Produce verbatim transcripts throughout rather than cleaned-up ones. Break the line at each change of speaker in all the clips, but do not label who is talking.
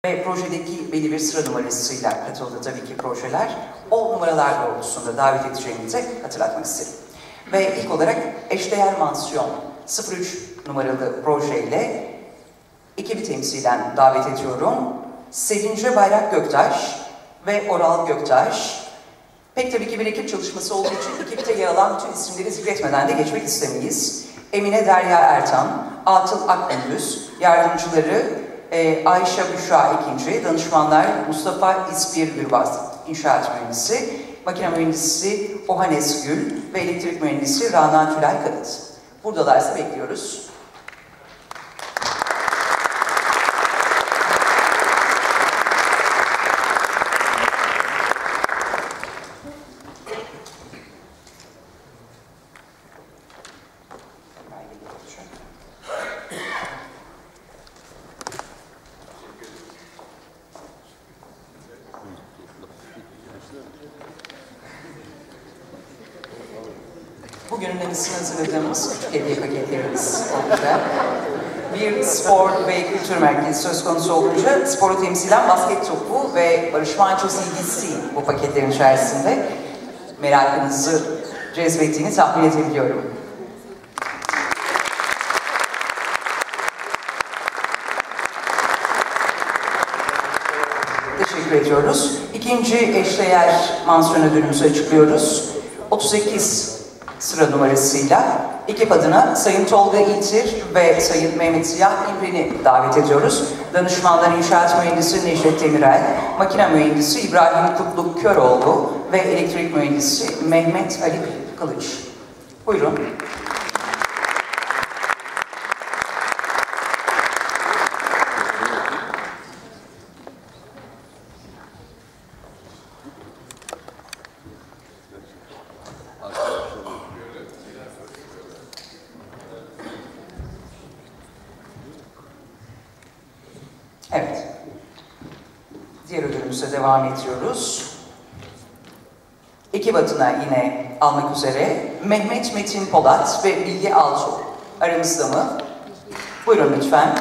Ve projedeki belli bir sıra numarasıyla katıldı tabii ki projeler. O numaralar doğrultusunda davet edeceğimizi hatırlatmak isterim. Ve ilk olarak eşdeğer mansiyon sıfır üç numaralı projeyle ekibi temsilen davet ediyorum. Sevince Bayrak Göktaş ve Oral Göktaş. Pek tabii ki bir ekip çalışması olduğu için ekipte yer alan bütün isimleri zikretmeden de geçmek istemeyiz. Emine Derya Ertan, Atıl Akgündüz, yardımcıları Ee, Ayşe Büşra ikinci, danışmanlar Mustafa İspir Gürbaz, inşaat mühendisi, makine mühendisi Ohanes Gül ve elektrik mühendisi Rana Tülay Kanıt. Buradalarsa bekliyoruz. Bugünün anısını hazırladığımız küçük hediye paketlerimiz olacak. Bir spor ve kültür merkezi söz konusu olunca sporu temsilen basket topu ve Barış Manço C D'si bu paketlerin içerisinde merakınızı cezbettiğini tahmin edebiliyorum. Teşekkür ediyoruz. İkinci eşdeğer mansiyon ödülümüzü açıklıyoruz. otuz sekiz sıra numarasıyla ekip adına Sayın Tolga İltir ve Sayın Mehmet Siyah İmren'i davet ediyoruz. Danışmanlar İnşaat Mühendisi Necdet Demirel, makine mühendisi İbrahim Kutluk Köroğlu ve elektrik mühendisi Mehmet Ali Kılıç. Buyurun. Evet. Diğer ödülümüze devam ediyoruz. Ekip adına yine almak üzere Mehmet Metin Polat ve Bilge Altuğ aramızda mı? Buyurun lütfen.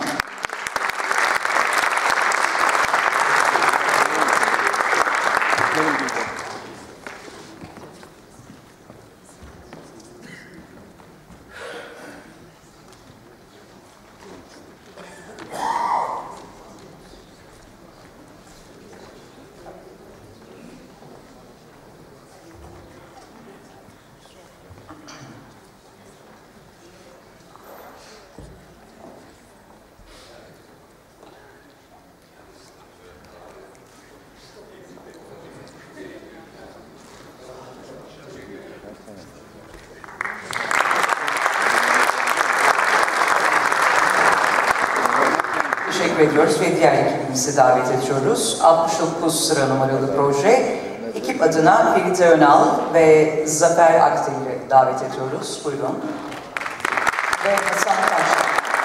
Teşekkür ediyoruz ve diğer ekibimizi davet ediyoruz. altmış dokuz sıra numaralı proje. Ekip adına Ferit Önal ve Zafer Aktel'i davet ediyoruz. Buyurun. Ve Hasan Taş.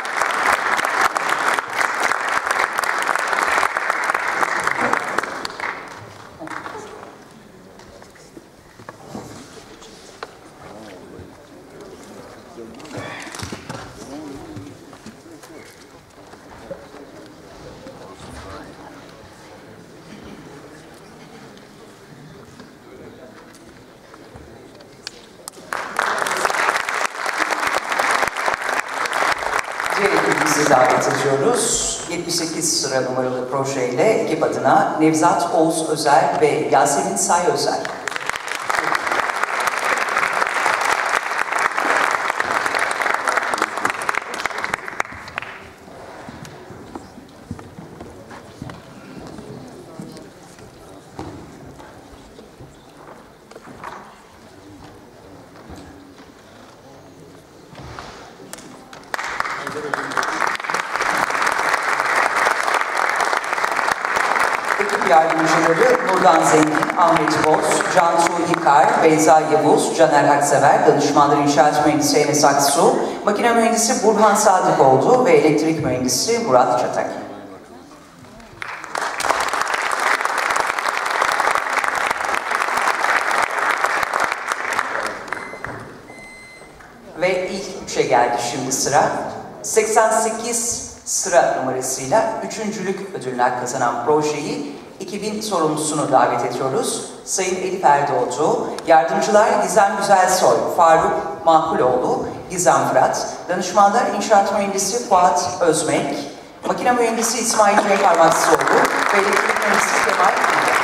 Diğer ekibimizi davet ediyoruz. yetmiş sekiz sıra numaralı projeyle ekip adına Nevzat Oğuz Özer ve Yasemin Say Özer. Ekip yardımcıları Nurdan Zengin, Ahmet Boz, Cansu Yıkar, Beyza Yavuz, Caner Aksever, danışmanlar İnşaat Mühendisi Enes Aksu, makine mühendisi Burhan Sadıkoğlu ve elektrik mühendisi Murat Çatak. Ve ilk üçe geldi şimdi sıra. seksen sekiz sıra numarasıyla üçüncülük ödülünü kazanan projeyi iki bin sorumlusunu davet ediyoruz. Sayın Elif Erdoğdu, yardımcılar Gizem Güzelsoy, Faruk Mahkuloğlu, Gizem Fırat, danışmanlar İnşaat Mühendisi Fuat Özmek, makine mühendisi İsmail Cüneyt Parmaksızoğlu ve elektrik mühendisi Kemal Bilge.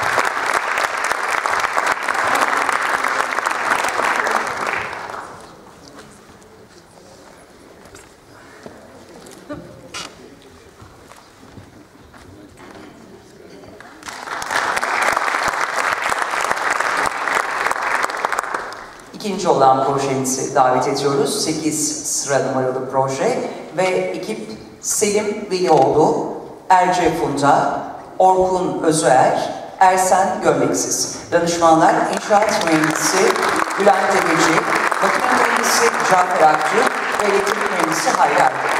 İkinci olan projemizi davet ediyoruz. sekiz sıra numaralı proje ve ekip Selim Velioğlu, Erce Funda, Orkun Özüer, Ersen Gömleksiz. Danışmanlar İnşaat Mühendisi Bülent Egeci, makine mühendisi Cafer Akçı ve elektrik mühendisi Hayri Akçı.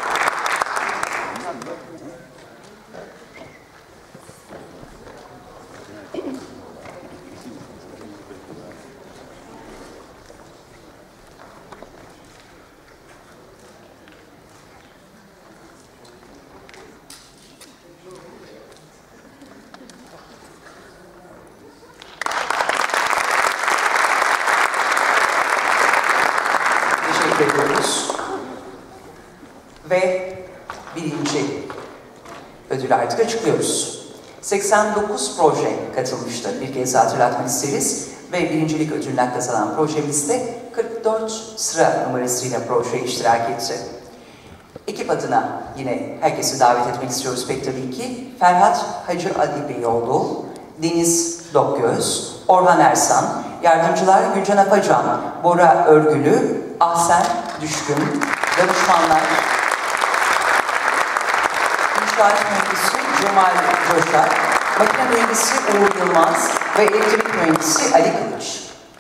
Ediyoruz. Ve birinci ödülü artık açıklıyoruz. seksen dokuz proje katılmıştı. Bir kez hatırlatmak isteriz. Ve birincilik ödülünü kazanan projemizde kırk dört sıra numarasıyla projeye iştirak etti. Ekip adına yine herkesi davet etmek istiyoruz pek tabii ki. Ferhat Hacı Ali Beyoğlu, Deniz Dokgöz, Orhan Ersan, yardımcılar Gülcan Apacan, Bora Örgülü, Ahsen Düşkün, danışmanlar İnşaat Mühendisi Cemal Coşar, makine mühendisi Uğur Yılmaz ve elektrik mühendisi Ali Kılıç.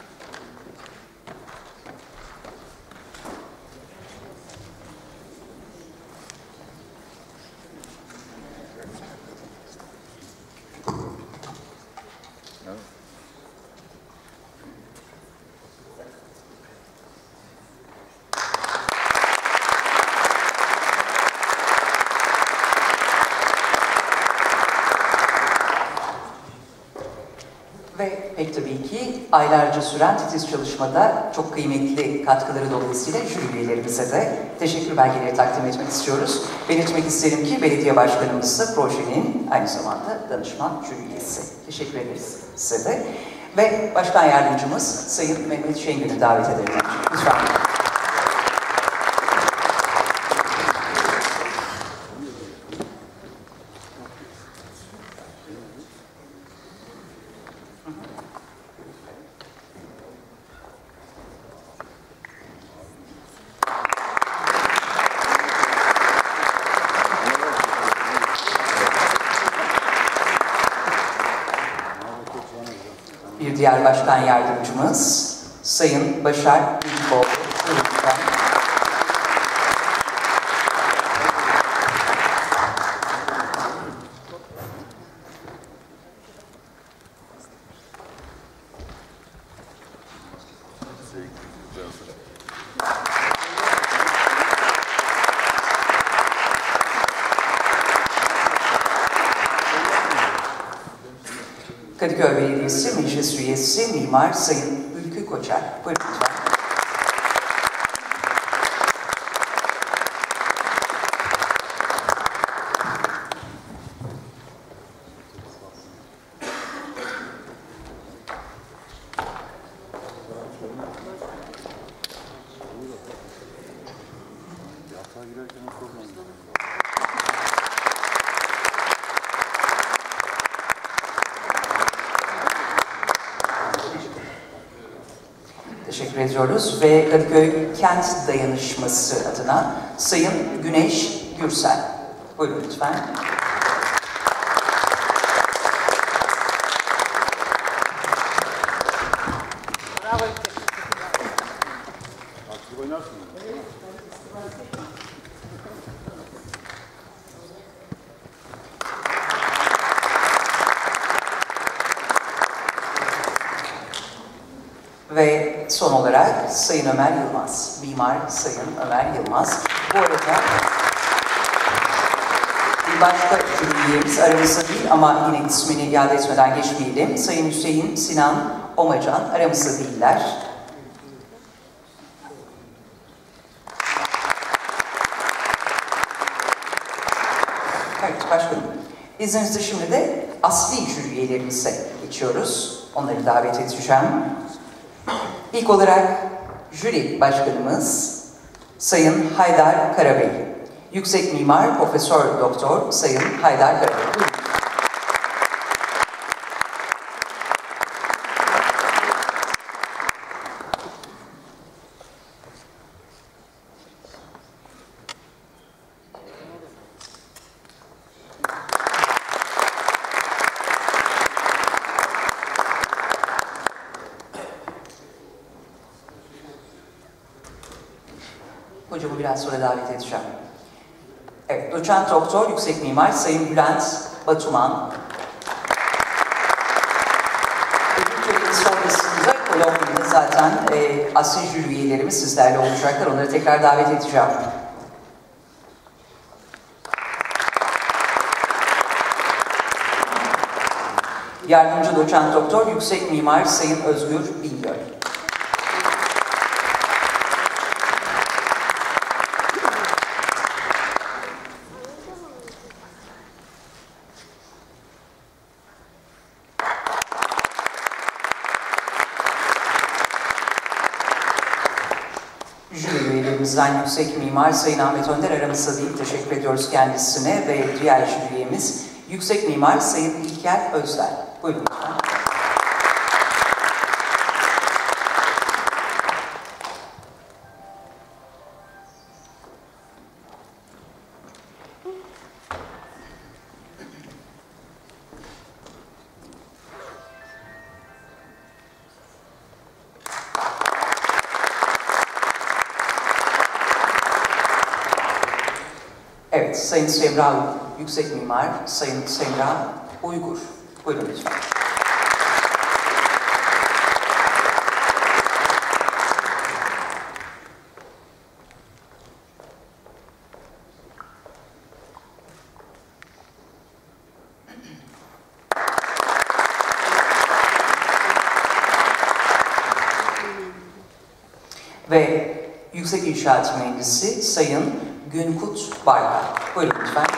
Ve pek tabii ki aylarca süren titiz çalışmada çok kıymetli katkıları dolayısıyla jüri üyelerimize de teşekkür belgeleri takdim etmek istiyoruz. Belirtmek isterim ki belediye başkanımız da projenin aynı zamanda danışman jüri üyesi. Teşekkür ederiz size de. Ve başkan yardımcımız Sayın Mehmet Şengül'ü davet edelim. Lütfen. Bir diğer başkan yardımcımız Sayın Başar İlkoğlu. Lütfen. Kadıköy Belediyesi Meclis Üyesi Mimar Sayın Ülkü Koçer. Buyurun lütfen. Teşekkür ediyoruz ve Kadıköy Kent Dayanışması adına Sayın Güneş Gürsel. Buyurun lütfen.
Bravo.
Ve son olarak Sayın Ömer Yılmaz, Mimar Sayın Ömer Yılmaz. Bu arada bir başka jüri üyemiz aramızda değil ama yine ismini iade etmeden geçmeyelim. Sayın Hüseyin Sinan Omacan aramızda değiller. Evet başkanım. İzninizle şimdi de asli jüri üyelerimize geçiyoruz. Onları davet edeceğim. İlk olarak jüri başkanımız Sayın Haydar Karabey. Yüksek Mimar Profesör Doktor Sayın Haydar Karabey. Buyurun. Hocamı biraz sonra davet edeceğim. Evet, doçent doktor, yüksek mimar Sayın Bülent Batuman. Ödül töreni sonrasında Kolombiya'da zaten e, asli jüri üyelerimiz sizlerle olacaklar. Onları tekrar davet edeceğim. Yardımcı doçent doktor, yüksek mimar Sayın Özgür Bingöl. Jüri üyelerimizden yüksek mimar Sayın Ahmet Önder aramızda değil, teşekkür ediyoruz kendisine ve diğer jüri üyemiz yüksek mimar Sayın İlker Özler. Buyurun lütfen. Evet, Sayın Semra Yüksek Mimar, Sayın Semra Uygur. Buyurun lütfen. Ve Yüksek İnşaat Mühendisi Sayın Günkut Barkay. Buyurun lütfen.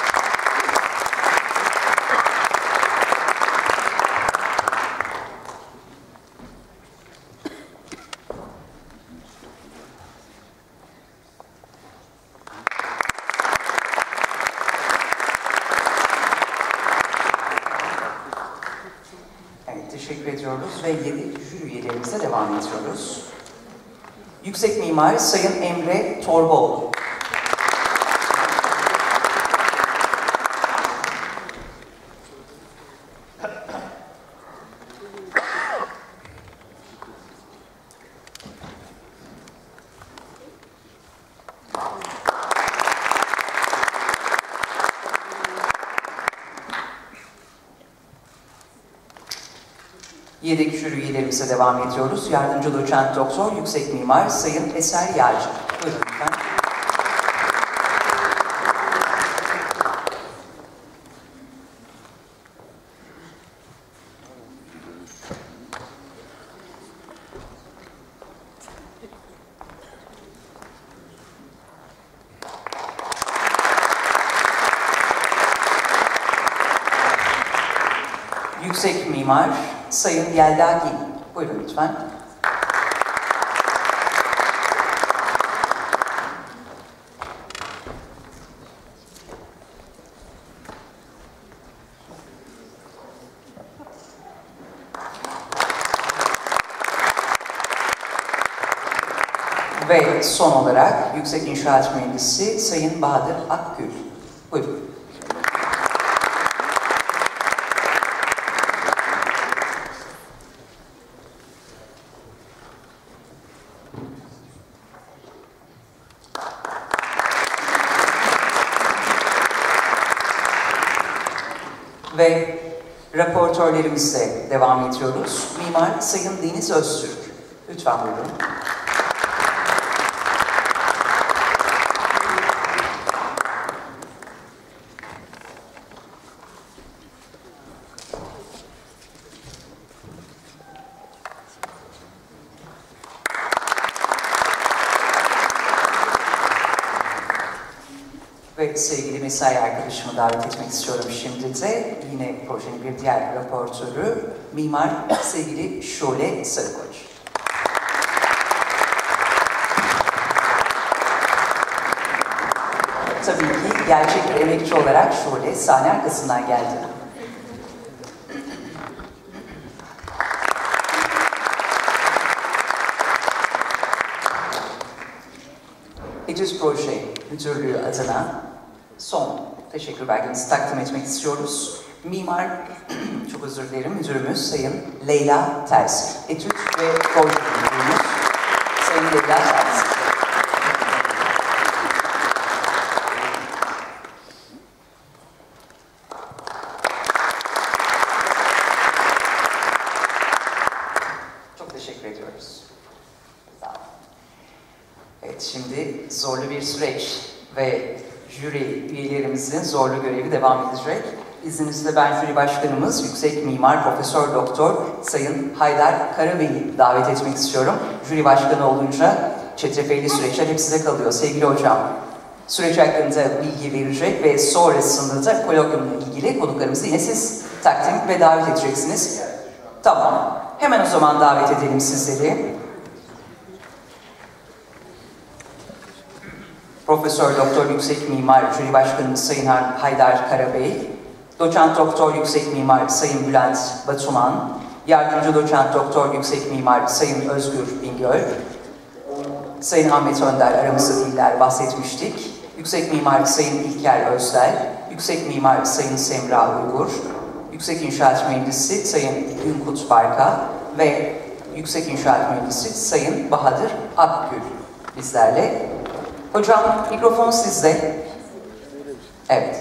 Evet, teşekkür ediyoruz ve yedi jüri üyelerimize devam ediyoruz. Yüksek Mimar Sayın Emre Torbaoğlu. Yedek jüri üyelerimize devam ediyoruz. Yardımcı doçent doktor, yüksek mimar Sayın Eser Yağcı. Buyurun lütfen. Yüksek mimar Sayın Yelda Gil. Buyurun lütfen. Ve son olarak Yüksek İnşaat Mühendisi Sayın Bahadır Akgül. Buyurun. Ve raportörlerimizle devam ediyoruz. Mimar Sayın Deniz Öztürk. Lütfen buyurun. ve sevgili mesai arkadaşımı davet etmek istiyorum şimdi de. Yine projenin bir diğer raportörü, mimar sevgili Şule Sarıkoç. Tabii ki gerçek bir emekçi olarak Şule sahne arkasından geldi. Etüs Proje Müdürlüğü adına son teşekkür belgemizi takdim etmek istiyoruz. Mimar, çok özür dilerim, müdürümüz Sayın Leyla Tersi. Etüt ve Proje Müdürümüz Sayın Leyla Tersi. Çok teşekkür ediyoruz. Sağ olun. Evet, şimdi zorlu bir süreç ve jüri üyelerimizin zorlu görevi devam edecek. İzninizle ben jüri başkanımız, Yüksek Mimar Profesör Doktor Sayın Haydar Karabey'i davet etmek istiyorum. Jüri başkanı olunca çetrefilli süreçler hep size kalıyor sevgili hocam. Süreç hakkında bilgi verecek ve sonrasında da kolokyumla ilgili konuklarımızı yine siz takdim ve davet edeceksiniz. Tamam. Hemen o zaman davet edelim sizleri. Profesör Doktor Yüksek Mimar Jüri Başkanımız Sayın Haydar Karabey, Doçent Doktor Yüksek Mimar Sayın Bülent Batuman, Yardımcı Doçent Doktor Yüksek Mimar Sayın Özgür Bingöl, Sayın Ahmet Önder aramızda değiller, bahsetmiştik. Yüksek Mimar Sayın İlker Özler, Yüksek Mimar Sayın Semra Uygur, Yüksek İnşaat Mühendisi Sayın Günkut Barka ve Yüksek İnşaat Mühendisi Sayın Bahadır Akgül bizlerle. Hocam, mikrofon sizde. Evet.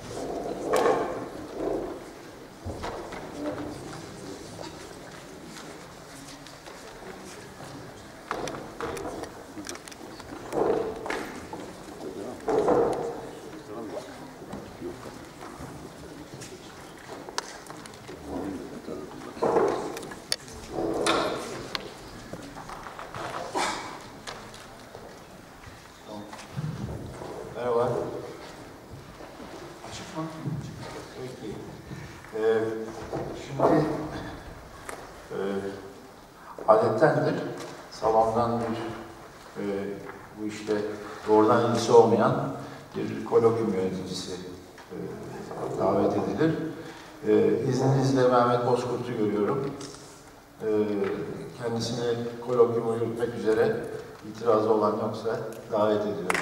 Merhaba. Açık mı? Peki. Ee, şimdi e, adettendir salondan bir e, bu işte doğrudan ilgisi olmayan bir kolokyum yöneticisi e, davet edilir. E, izninizle Mehmet Bozkurt'u görüyorum. E, kendisini kolokyumu yürütmek üzere itirazı olan yoksa davet ediyorum.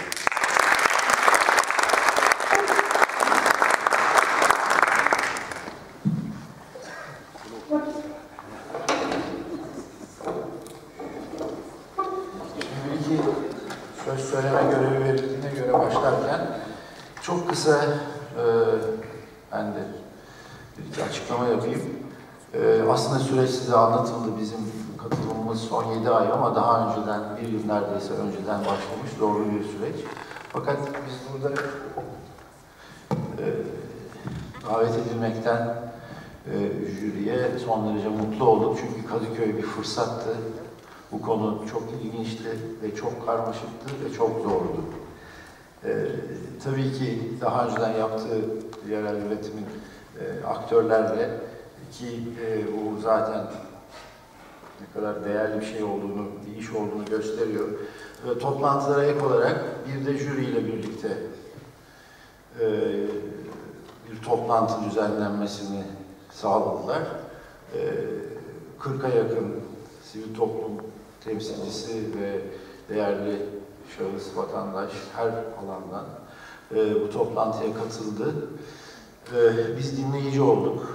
Söz söyleme görevi verildiğine göre başlarken çok kısa e, ben de bir açıklama yapayım. E, aslında süreç size anlatıldı. Bizim katılımımız son yedi ay ama daha önceden, bir yıl neredeyse önceden başlamış zorlu bir süreç. Fakat biz burada e, davet edilmekten e, jüriye son derece mutlu olduk. Çünkü Kadıköy bir fırsattı. Bu konu çok ilginçti ve çok karmaşıktı ve çok zordu. Ee, tabii ki daha önceden yaptığı yerel üretimin e, aktörlerle ki e, bu zaten ne kadar değerli bir şey olduğunu, bir iş olduğunu gösteriyor. E, toplantılara ek olarak bir de jüriyle birlikte e, bir toplantı düzenlenmesini sağladılar. E, kırka yakın sivil toplum temsilcisi ve değerli şahıs, vatandaş her alandan e, bu toplantıya katıldı. E, biz dinleyici olduk.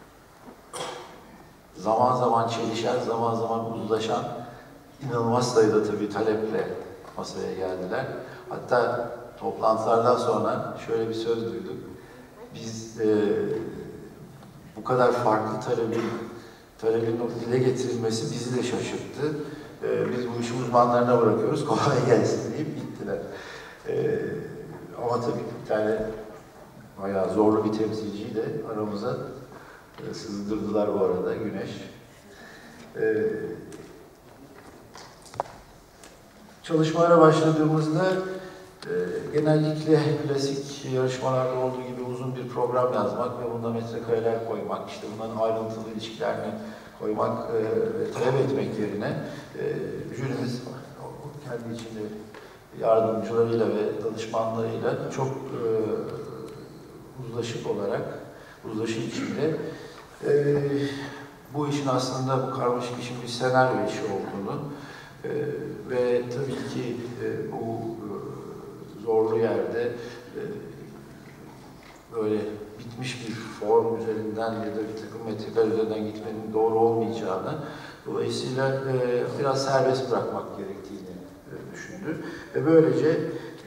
Zaman zaman çelişen, zaman zaman uzlaşan inanılmaz sayıda tabii taleple masaya geldiler. Hatta toplantılardan sonra şöyle bir söz duyduk. Biz e, bu kadar farklı talebin talebin dile getirilmesi bizi de şaşırttı. Ee, biz bu işi uzmanlarına bırakıyoruz, kolay gelsin deyip gittiler. Ee, ama tabii bir tane bayağı zorlu bir temsilciyi de aramıza e, sızdırdılar bu arada, Güneş. Ee, çalışmalara başladığımızda genellikle klasik yarışmalarda olduğu gibi uzun bir program yazmak ve bunda metrekareler koymak, işte bunların ayrıntılı ilişkilerini koymak e, ve talep etmek yerine e, jürimiz kendi içinde yardımcılarıyla ve danışmanlarıyla çok e, uzlaşık olarak, uzlaşı içinde e, bu işin aslında bu karmaşık işin bir senaryo işi olduğunu e, ve tabii ki e, bu e, zorlu yerde e, böyle bitmiş bir form üzerinden ya da bir takım metrikler üzerinden gitmenin doğru olmayacağını, dolayısıyla e, biraz serbest bırakmak gerektiğini e, düşündü. Ve böylece e,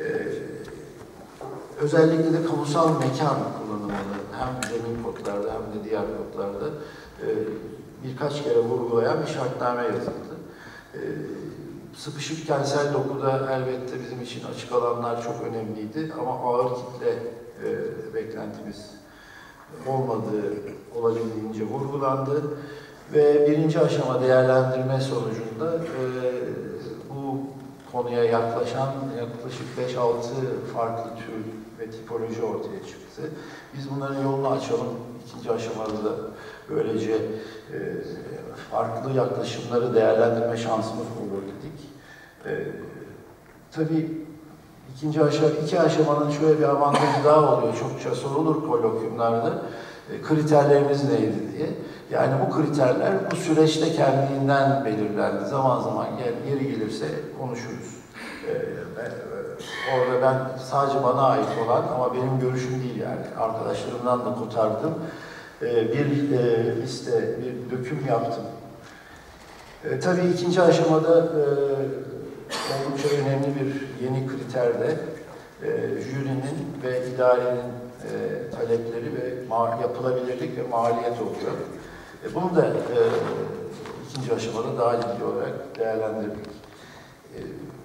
özellikle de kamusal mekan kullanımını hem zemin kodlarda hem de diğer kodlarda e, birkaç kere vurgulayan bir şartname yazıldı. E, sıkışık kentsel dokuda elbette bizim için açık alanlar çok önemliydi ama ağır kitle e, beklentimiz olmadığı olabildiğince vurgulandı ve birinci aşama değerlendirme sonucunda e, bu konuya yaklaşan yaklaşık beş altı farklı tür ve tipoloji ortaya çıktı. Biz bunların yolunu açalım. İkinci aşamada da böylece e, farklı yaklaşımları değerlendirme şansımız olur dedik. E, tabii ikinci aşama, iki aşamanın şöyle bir avantajı daha oluyor. Çokça sorulur kolokyumlarda. E, kriterlerimiz neydi diye. Yani bu kriterler bu süreçte kendiliğinden belirlendi. Zaman zaman gel, yeri gelirse konuşuruz. E, ben, orada ben sadece bana ait olan ama benim görüşüm değil yani. Arkadaşlarımdan da kotardım. E, bir e, liste, bir döküm yaptım. E, tabii ikinci aşamada e, oldukça önemli bir yeni kriter de e, jürinin ve idarenin e, talepleri ve yapılabilirlik ve maliyet oluyor. E, bunu da e, ikinci aşamada daha ciddi olarak değerlendirdik. E,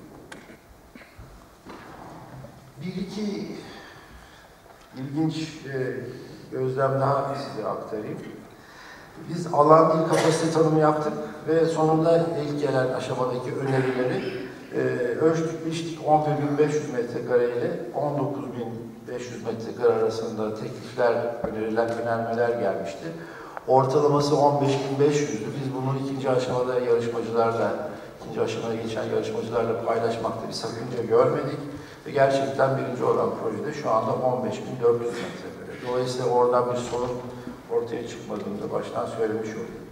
bir iki ilginç e, gözlem daha size aktarayım. Biz alan il kapasite tanımı yaptık ve sonunda ilk gelen aşamadaki önerileri e, ölçtük, biçtik. on bir bin beş yüz metrekare ile on dokuz bin beş yüz metrekare arasında teklifler, öneriler, önermeler gelmişti. Ortalaması on beş bin beş yüzdü. Biz bunu ikinci aşamada yarışmacılarla, ikinci aşamaya geçen yarışmacılarla paylaşmakta bir sakınca görmedik. Ve gerçekten birinci olan projede şu anda on beş bin dört yüz metrekare. Dolayısıyla oradan bir sorun ortaya çıkmadığını da baştan söylemiş oldum.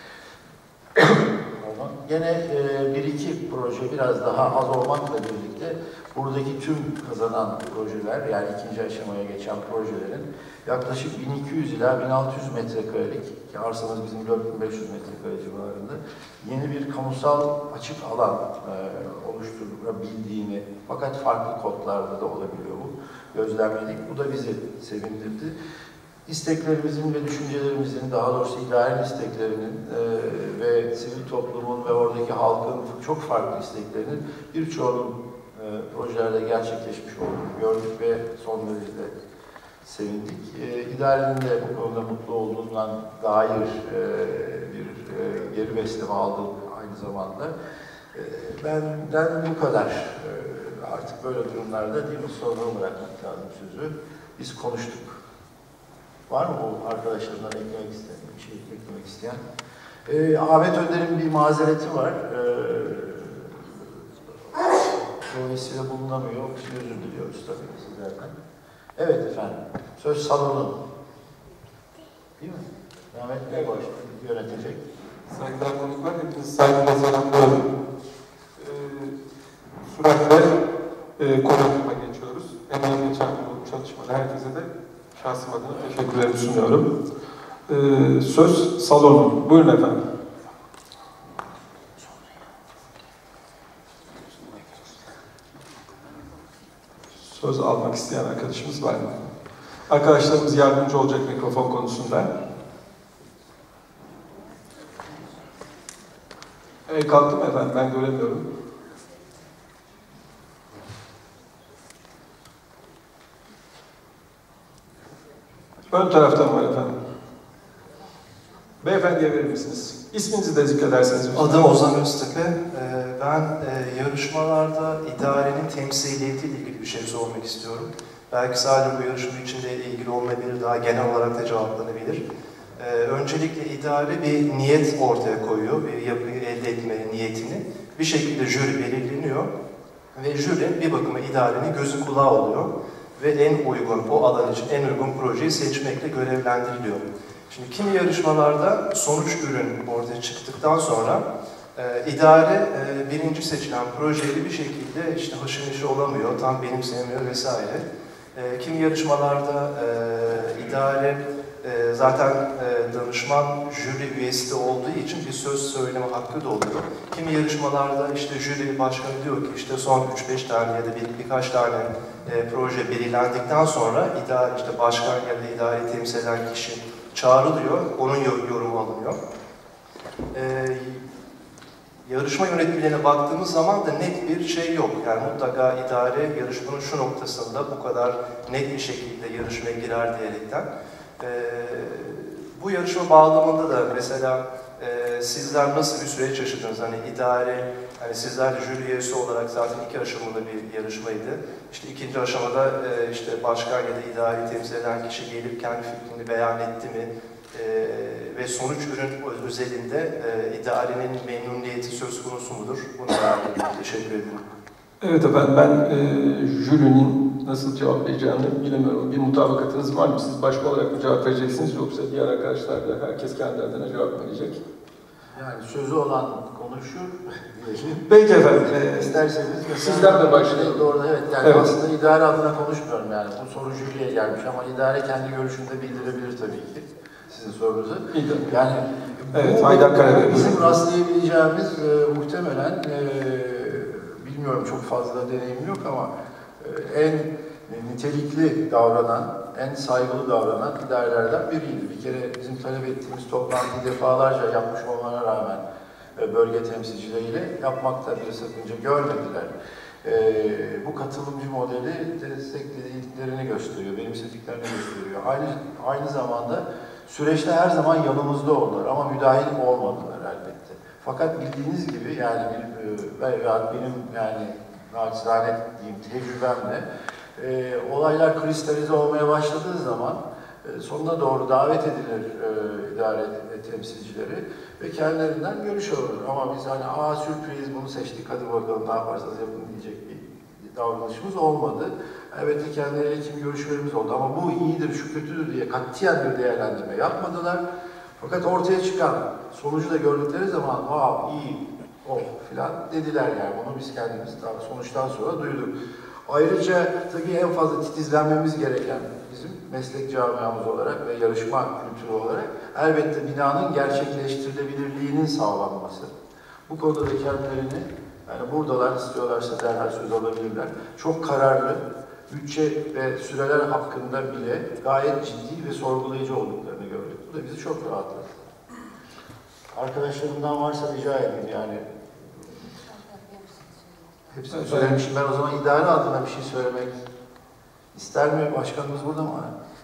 Gene e, bir iki proje biraz daha az olmakla birlikte buradaki tüm kazanan projeler, yani ikinci aşamaya geçen projelerin yaklaşık bin iki yüz ila bin altı yüz metrekarelik, ki arsamız bizim dört bin beş yüz metrekare civarında, yeni bir kamusal açık alan e, oluşturabildiğini, fakat farklı kodlarda da olabiliyor bu, gözlemledik. Bu da bizi sevindirdi. İsteklerimizin ve düşüncelerimizin, daha doğrusu idarenin isteklerinin e, ve sivil toplumun ve oradaki halkın çok farklı isteklerinin birçoğunun e, projelerde gerçekleşmiş olduğunu gördük ve son derece sevindik. E, idarenin de bu konuda mutlu olduğundan dair e, bir e, geri besleme aldım aynı zamanda. E, benden bu kadar. E, artık böyle durumlarda değil mi, sonuna bırakmak lazım sözü. Biz konuştuk. Var mı bu arkadaşlarımdan eklemek isteyen, bir şey eklemek isteyen? Ee, Ahmet Önder'in bir mazereti var. Ee, dolayısıyla bulunamıyor. Biz özür diliyoruz tabii sizlerden. Evet efendim, söz salonu. Değil mi? Ahmet Bey baş yönetecek.
Saygılar konuklar, hepinizi saygıyla selamlıyorum. Ee, süratle e, konukuma geçiyoruz. Emeği geçen bu çalışmada herkese de şahsım adına teşekkürlerimi sunuyorum. Ee, söz salonu. Buyurun efendim. Söz almak isteyen arkadaşımız var mı? Arkadaşlarımız yardımcı olacak mikrofon konusunda. Evet, kalktım efendim, ben göremiyorum. Ön taraftan var efendim. Beyefendiye verir misiniz? İsminizi de zikrederseniz.
Adım Ozan Öztepe. Ee, ben e, yarışmalarda idarenin temsiliyetiyle ilgili bir şey sormak istiyorum. Belki sadece bu yarışma içinde ilgili olmayabilir, daha genel olarak da cevaplanabilir. Ee, öncelikle idare bir niyet ortaya koyuyor, bir yapıyı elde etme niyetini. Bir şekilde jüri belirleniyor ve jüri bir bakıma idarenin gözü kulağı oluyor ve en uygun, o alan için en uygun projeyi seçmekle görevlendiriliyor. Şimdi kimi yarışmalarda sonuç ürün ortaya çıktıktan sonra e, idare e, birinci seçilen projeyle bir şekilde işte haşır neşir olamıyor, tam benimsemiyor vesaire. E, kimi yarışmalarda e, idare e, zaten e, danışman jüri üyesi de olduğu için bir söz söyleme hakkı da oluyor. Kimi yarışmalarda işte jüri başkanı diyor ki işte son üç beş tane ya da bir, birkaç tane e, proje belirlendikten sonra idare, işte başkan ya da idareyi temsil eden kişi çağrılıyor, onun yorumu alınıyor. E, Yarışma yönetmelerine baktığımız zaman da net bir şey yok. Yani mutlaka idare yarışmanın şu noktasında bu kadar net bir şekilde yarışmaya girer diyerekten. Ee, bu yarışma bağlamında da mesela e, sizler nasıl bir süreç yaşadınız? Hani idare, hani sizler de jüri üyesi olarak zaten iki aşamalı bir yarışmaydı. İşte ikinci aşamada e, işte başkan ya da idareyi temsil eden kişi gelip kendi fikrini beyan etti mi? Ee, ve sonuç ürün özelinde e, idarenin memnuniyeti söz konusu mudur? Bunu merak ediyorum. Teşekkür ederim.
Evet efendim, ben e, jürinin nasıl cevaplayacağını bilemiyorum. Bir mutabakatınız var mı? Siz başka olarak mı cevap vereceksiniz yoksa diğer arkadaşlar da herkes kendi adına cevap verecek?
Yani sözü olan konuşur.
Peki efendim.
E, İsterseniz
sizden de başlayalım.
Doğru, evet. Yani
evet.
Aslında idare adına konuşmuyorum yani. Bu soru jüriye gelmiş ama idare kendi görüşünde bildirebilir tabii ki. Sizin sorunuzu. Yani
evet,
bu,
Haydar Karabey.
Bizim rastlayabileceğimiz e, muhtemelen e, bilmiyorum, çok fazla deneyim yok ama e, en nitelikli davranan, en saygılı davranan idarelerden biriydi. Bir kere bizim talep ettiğimiz toplantıyı defalarca yapmış olmana rağmen e, bölge temsilcileriyle yapmakta bir sakınca görmediler. E, bu katılımcı modeli desteklediklerini gösteriyor, benimsediklerini gösteriyor. Aynı, aynı zamanda süreçte her zaman yanımızda oldular ama müdahil olmadılar elbette. Fakat bildiğiniz gibi yani bir, benim yani naçizane diyeyim tecrübemle e, olaylar kristalize olmaya başladığı zaman e, sonuna doğru davet edilir e, idare temsilcileri ve kendilerinden görüş alır. Ama biz hani aa sürpriz bunu seçtik hadi bakalım ne yaparsanız yapın diyecek bir davranışımız olmadı. Elbette kendileriyle kim görüşmelerimiz oldu ama bu iyidir, şu kötüdür diye katiyen bir değerlendirme yapmadılar. Fakat ortaya çıkan sonucu da gördükleri zaman wow, iyi, oh filan dediler yani. Bunu biz kendimiz daha sonuçtan sonra duyduk. Ayrıca tabii en fazla titizlenmemiz gereken bizim meslek camiamız olarak ve yarışma kültürü olarak elbette binanın gerçekleştirilebilirliğinin sağlanması. Bu konuda da kendilerini yani buradalar istiyorlarsa derhal söz alabilirler. Çok kararlı, bütçe ve süreler hakkında bile gayet ciddi ve sorgulayıcı olduklarını gördük. Bu da bizi çok rahatlattı. Arkadaşlarımdan varsa rica edeyim yani. Hepsini söylemişim. Ben o zaman idare adına bir şey söylemek ister mi? Başkanımız burada mı?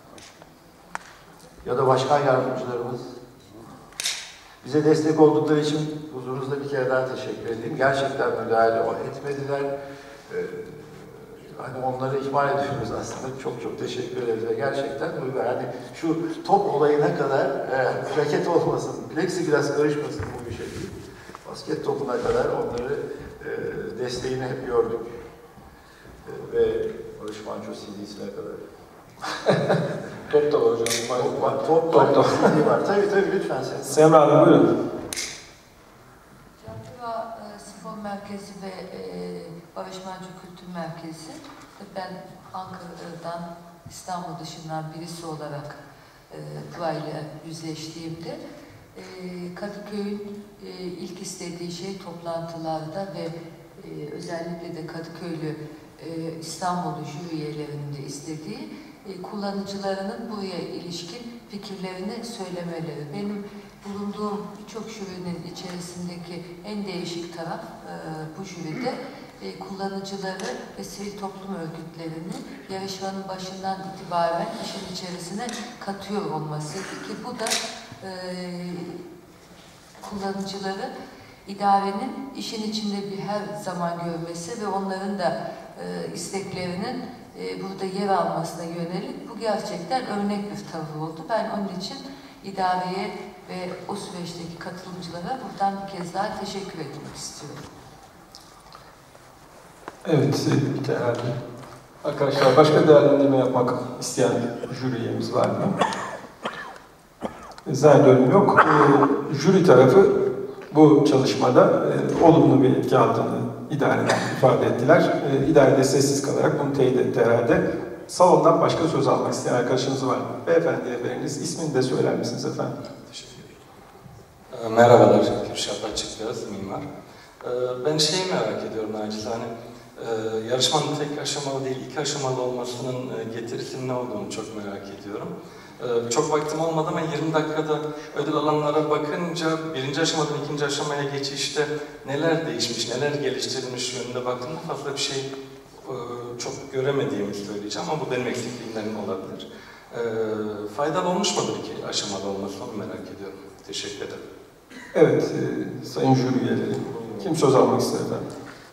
Ya da başkan yardımcılarımız. Bize destek oldukları için huzurunuzda bir kere daha teşekkür edeyim. Gerçekten müdahale etmediler. Ee, hani onları ihmal ediyoruz aslında. Çok çok teşekkür ederiz ve gerçekten uygar. Yani şu top olayına kadar e, raket olmasın, plexiglas karışmasın bu bir şey değil. Basket topuna kadar onları e, desteğini hep gördük. E, ve Barış Manço C D'sine kadar.
Top da var hocam.
Top var, top, top var, C D var. Tabii tabii lütfen sen.
Semra Hanım buyurun.
Cantıva Spor Merkezi ve e, Barış Manço Kültür Merkezi. Ben Ankara'dan, İstanbul dışından birisi olarak e, burayla yüzleştiğimde e, Kadıköy'ün e, ilk istediği şey toplantılarda ve e, özellikle de Kadıköylü e, İstanbul'u jüri üyelerinin de istediği e, kullanıcılarının buraya ilişkin fikirlerini söylemeleri. Benim bulunduğum birçok jürinin içerisindeki en değişik taraf e, bu jüride e, kullanıcıları ve sivil toplum örgütlerini yarışmanın başından itibaren işin içerisine katıyor olması ki bu da e, kullanıcıları idarenin işin içinde bir her zaman görmesi ve onların da e, isteklerinin e, burada yer almasına yönelik bu gerçekten örnek bir tavır oldu. Ben onun için idareye ve o süreçteki katılımcılara buradan bir kez daha teşekkür etmek istiyorum.
Evet, bitti herhalde. Arkadaşlar başka değerlendirme yapmak isteyen jüri üyemiz var mı? Zannediyorum yok. E, jüri tarafı bu çalışmada e, olumlu bir etki aldığını idareden ifade ettiler. E, idarede sessiz kalarak bunu teyit etti herhalde. Salondan başka söz almak isteyen arkadaşınız var mı? Beyefendiye veriniz. İsmini de söyler misiniz efendim?
Teşekkür ederim. Merhabalar, Kürşat Açıkgöz, mimar. Ben şeyi merak ediyorum acizane. Yarışmanın tek aşamalı değil, iki aşamalı olmasının getirisinin ne olduğunu çok merak ediyorum. Çok vaktim olmadı ama yirmi dakikada ödül alanlara bakınca birinci aşamadan ikinci aşamaya geçişte neler değişmiş, neler geliştirilmiş yönünde baktığımda fazla bir şey çok göremediğimi söyleyeceğim ama bu benim eksikliğimden olabilir. Faydalı olmuş mudur iki aşamalı olması, onu merak ediyorum. Teşekkür ederim.
Evet, e, sayın jüri üyeleri. Kim söz almak ister efendim?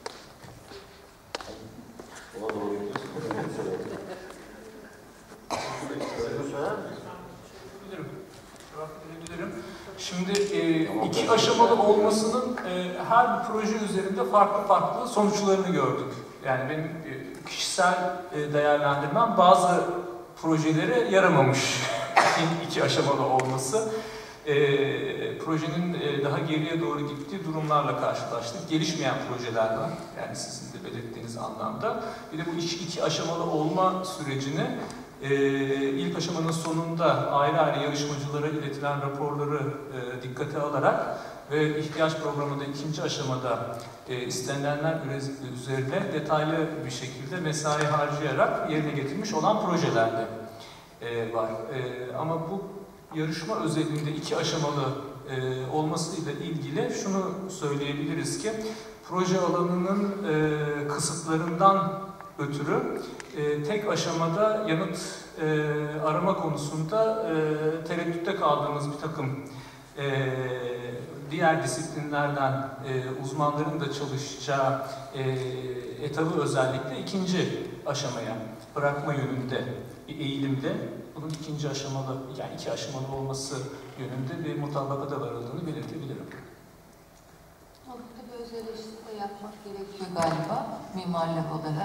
Şimdi e, iki aşamalı olmasının e, her bir proje üzerinde farklı farklı sonuçlarını gördük. Yani benim e, kişisel e, değerlendirmem bazı projelere yaramamış iki aşamalı olması. E, projenin e, daha geriye doğru gittiği durumlarla karşılaştık. Gelişmeyen projeler var. Yani sizin de belirttiğiniz anlamda. Bir de bu iki, iki aşamalı olma sürecini e, ilk aşamanın sonunda ayrı ayrı yarışmacılara iletilen raporları e, dikkate alarak ve ihtiyaç programında ikinci aşamada e, istenilenler üzerine detaylı bir şekilde mesai harcayarak yerine getirmiş olan projelerde e, var. E, ama bu yarışma özelinde iki aşamalı e, olmasıyla ilgili şunu söyleyebiliriz ki proje alanının e, kısıtlarından ötürü e, tek aşamada yanıt e, arama konusunda e, tereddütte kaldığımız bir takım e, diğer disiplinlerden e, uzmanların da çalışacağı e, etabı özellikle ikinci aşamaya bırakma yönünde bir eğilimde bunun ikinci aşamalı, yani iki aşamalı olması yönünde bir mutabakata varıldığını belirtebilirim.
Burada bir öz eleştiri de yapmak gerekiyor galiba mimarlar olarak.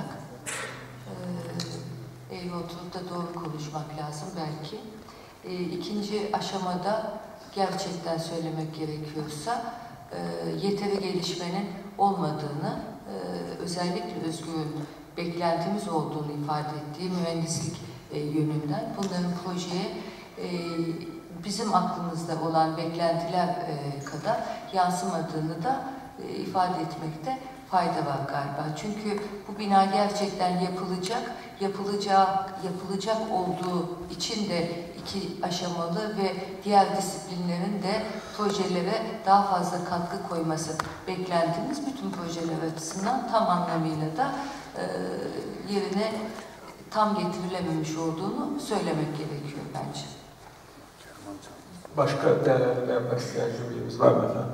Ee, eğri oturup da doğru konuşmak lazım belki. Ee, ikinci aşamada gerçekten söylemek gerekiyorsa e, yeteri gelişmenin olmadığını, e, özellikle Özgür'ün beklentimiz olduğunu ifade ettiği mühendislik e, yönünden bunların projeye e, bizim aklımızda olan beklentiler e, kadar yansımadığını da e, ifade etmekte fayda var galiba. Çünkü bu bina gerçekten yapılacak, yapılacak, yapılacak olduğu için de iki aşamalı ve diğer disiplinlerin de projelere daha fazla katkı koyması beklentimiz bütün projeler açısından tam anlamıyla da e, yerine tam getirilememiş olduğunu söylemek gerekiyor bence.
Başka değerlendirme yapmak isteyen jürimiz var mı efendim?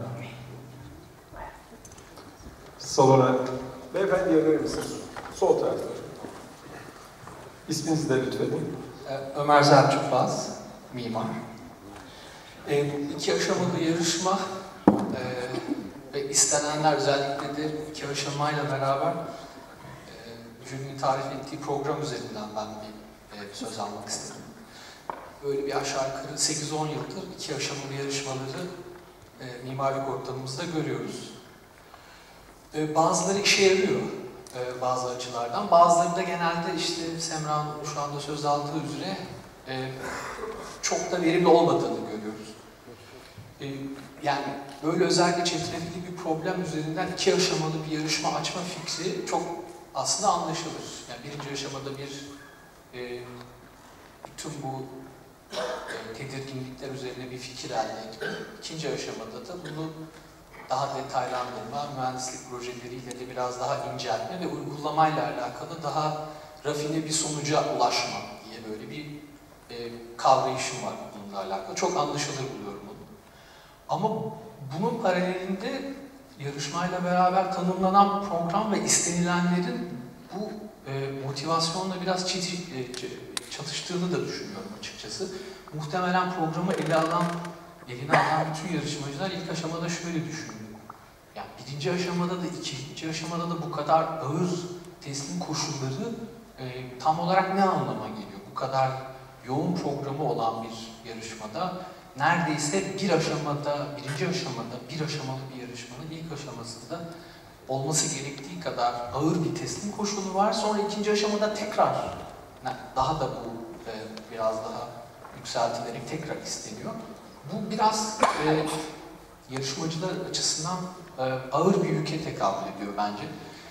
Salona. Beyefendiye verir misiniz? Sol tarafta. İsminizi de lütfedin.
Ömer Selçukbaz, mimar. E, iki aşamalı yarışma e, ve istenenler özellikle de iki aşamayla beraber e, jürinin tarif ettiği program üzerinden ben bir e, söz almak istedim. Böyle bir aşağı yukarı sekiz on yıldır iki aşamalı yarışmaları e, mimarlık ortamımızda görüyoruz. E, bazıları işe yarıyor. Bazı açılardan. Bazılarında genelde işte Semra Hanım'ın şu anda söz aldığı üzere e, çok da verimli olmadığını görüyoruz. E, yani böyle özellikle çetrefilli bir problem üzerinden iki aşamalı bir yarışma açma fikri çok aslında anlaşılır. Yani birinci aşamada bir e, bütün bu e, tedirginlikler üzerine bir fikir elde etme. İkinci aşamada da bunu daha detaylandırma, mühendislik projeleriyle de biraz daha inceltme ve uygulamayla alakalı daha rafine bir sonuca ulaşma diye böyle bir e, kavrayışım var bununla alakalı. Çok anlaşılır buluyorum bunu. Ama bunun paralelinde yarışmayla beraber tanımlanan program ve istenilenlerin bu e, motivasyonla biraz çeti, e, çatıştığını da düşünüyorum açıkçası. Muhtemelen programı ele alan, eline alan bütün yarışmacılar ilk aşamada şöyle düşündü. Yani birinci aşamada da, ikinci aşamada da bu kadar ağır teslim koşulları e, tam olarak ne anlama geliyor? Bu kadar yoğun programı olan bir yarışmada neredeyse bir aşamada, birinci aşamada, bir aşamalı bir yarışmanın ilk aşamasında olması gerektiği kadar ağır bir teslim koşulu var. Sonra ikinci aşamada tekrar, daha da bu e, biraz daha yükseltilerek tekrar isteniyor. Bu biraz e, yarışmacılar açısından e, ağır bir yüke tekabül ediyor bence.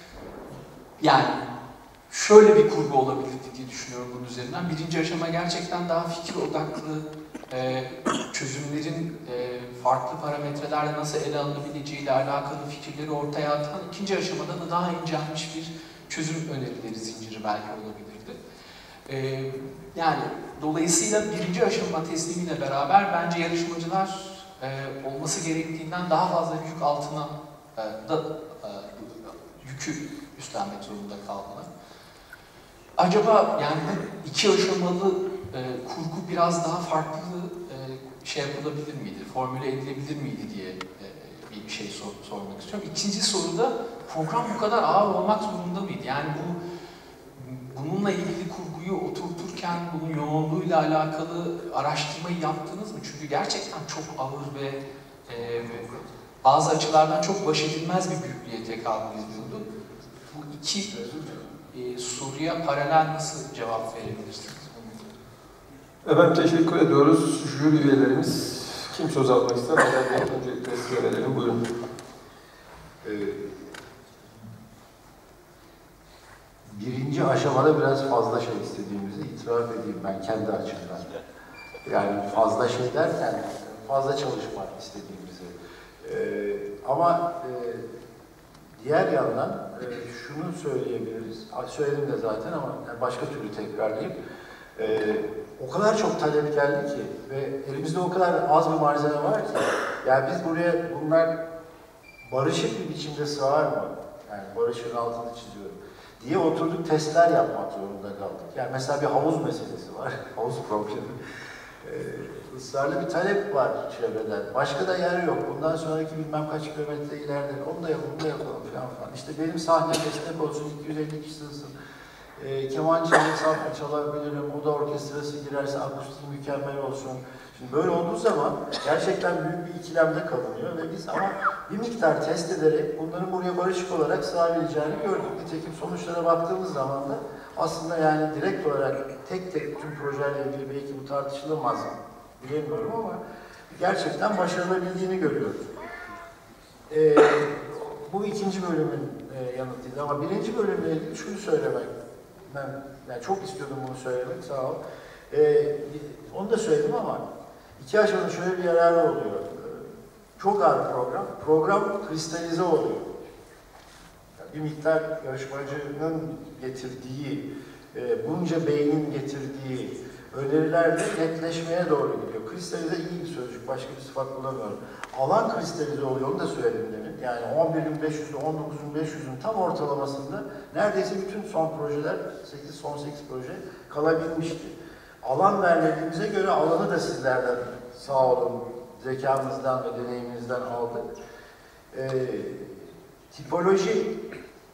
Yani şöyle bir kurgu olabilirdi diye düşünüyorum bunun üzerinden. Birinci aşama gerçekten daha fikir odaklı, e, çözümlerin e, farklı parametrelerle nasıl ele alınabileceğiyle alakalı fikirleri ortaya atan, ikinci aşamada da daha incelmiş bir çözüm önerileri zinciri belki olabilirdi. E, yani dolayısıyla birinci aşama teslimiyle beraber bence yarışmacılar e, olması gerektiğinden daha fazla yük altına e, da e, yükü üstlenmek zorunda kaldılar. Acaba yani bu iki aşamalı e, kurgu biraz daha farklı e, şey yapılabilir miydi, formüle edilebilir miydi diye e, bir şey sor, sormak istiyorum. İkinci soruda program bu kadar ağır olmak zorunda mıydı? Yani bu bununla ilgili kurguyu oturturken bunun yoğunluğuyla alakalı araştırmayı yaptınız mı? Çünkü gerçekten çok ağır ve e, bazı açılardan çok baş edilmez bir büyüklüğe tekabül ediyordu. Bu iki e, soruya paralel nasıl cevap verebilirsiniz?
Evet, teşekkür ediyoruz. Jüri üyelerimiz kim söz almak ister? Öncelikle size verelim. Buyurun.
Ee, birinci aşamada biraz fazla şey istediğimizi itiraf edeyim ben kendi açımdan. Yani fazla şey derken fazla çalışmak istediğimizi. Ee, ama e, diğer yandan e, şunu söyleyebiliriz. Söyledim de zaten ama başka türlü tekrarlayayım. E, o kadar çok talep geldi ki ve elimizde o kadar az bir malzeme var ki. Yani biz buraya bunlar barışık bir biçimde sığar mı? Yani barışın altını çiziyorum. Diye oturduk testler yapmak zorunda kaldık. Yani mesela bir havuz meselesi var. Havuz problemi. Ee, ısrarlı bir talep var çevreden. Başka da yer yok. Bundan sonraki bilmem kaç kilometre ileride onu da yapalım, bunu da yapalım falan falan. İşte benim sahne destek olsun, iki yüz elli kişi sığsın. E, kemancı hesapla çalabilirim, o da orkestrası girerse akustiği mükemmel olsun. Şimdi böyle olduğu zaman gerçekten büyük bir ikilemde kalınıyor ve biz ama bir miktar test ederek bunların buraya barışık olarak sığabileceğini gördük. Nitekim sonuçlara baktığımız zaman da aslında yani direkt olarak tek tek tüm projelerle ilgili belki bu tartışılamaz bilemiyorum ama gerçekten başarılabildiğini görüyoruz. E, bu ikinci bölümün e, yanıtıydı ama birinci bölümle ilgili şunu söylemek ben yani çok istiyordum bunu söylemek, sağ ol. Ee, onu da söyledim ama iki aşamada şöyle bir yararı oluyor. Çok ağır program. Program kristalize oluyor. Yani bir miktar yarışmacının getirdiği, e, bunca beynin getirdiği önerilerle netleşmeye doğru gidiyor. Kristalize iyi bir sözcük, başka bir sıfat bulamıyorum. Alan kristalize oluyor, onu da söyledim demin. Yani on bir bin beş yüz ile on dokuz bin beş yüzün tam ortalamasında neredeyse bütün son projeler, sekiz, son sekiz proje kalabilmişti. Alan vermediğimize göre alanı da sizlerden sağ olun, zekanızdan ve deneyiminizden aldık. Ee, tipoloji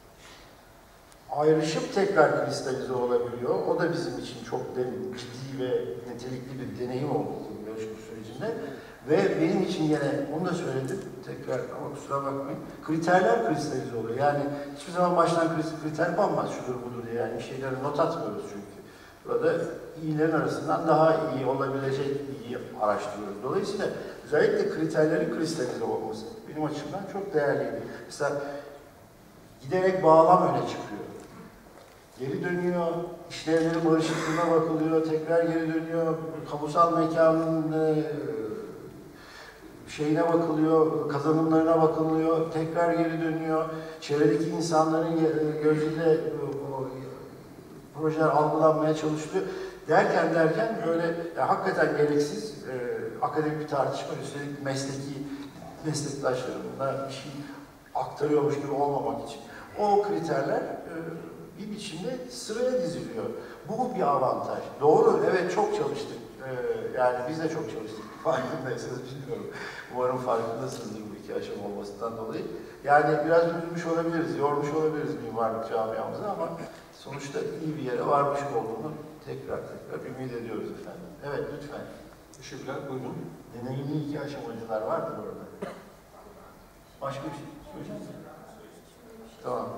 ayrışıp tekrar kristalize olabiliyor. O da bizim için çok ciddi ve nitelikli bir deneyim oldu bu yarışma sürecinde. Ve benim için yine, onu da söyledim tekrar ama kusura bakmayın, kriterler kristalize oluyor. Yani hiçbir zaman baştan kriter banmaz şudur budur diye, yani bir şeyleri not atmıyoruz çünkü. Burada iyilerin arasından daha iyi olabilecek iyi araştırıyoruz. Dolayısıyla özellikle kriterlerin kristalize olması benim açımdan çok değerliydi. Mesela giderek bağlam öne çıkıyor. Geri dönüyor, işlevlerin barışıklığına bakılıyor, tekrar geri dönüyor, kamusal mekanın şeyine bakılıyor, kazanımlarına bakılıyor, tekrar geri dönüyor, çevredeki insanların gözüyle projeler algılanmaya çalışılıyor. Derken derken böyle ya, hakikaten gereksiz e, akademik bir tartışma, üstelik mesleki meslektaşlarımla bir şey aktarıyormuş gibi olmamak için. O kriterler e, bir biçimde sıraya diziliyor. Bu bir avantaj. Doğru, evet çok çalıştık. E, yani biz de çok çalıştık. Farkındaysanız bilmiyorum. Umarım farkındasınızdır bu iki aşama olmasından dolayı. Yani biraz üzülmüş olabiliriz, yormuş olabiliriz mimarlık camiamıza ama sonuçta iyi bir yere varmış olduğunu tekrar tekrar ümit ediyoruz efendim. Evet, lütfen.
Teşekkürler, buyurun.
Deneyimli iki aşamacılar vardır orada. Başka bir şey söyleyecek misin? Tamam.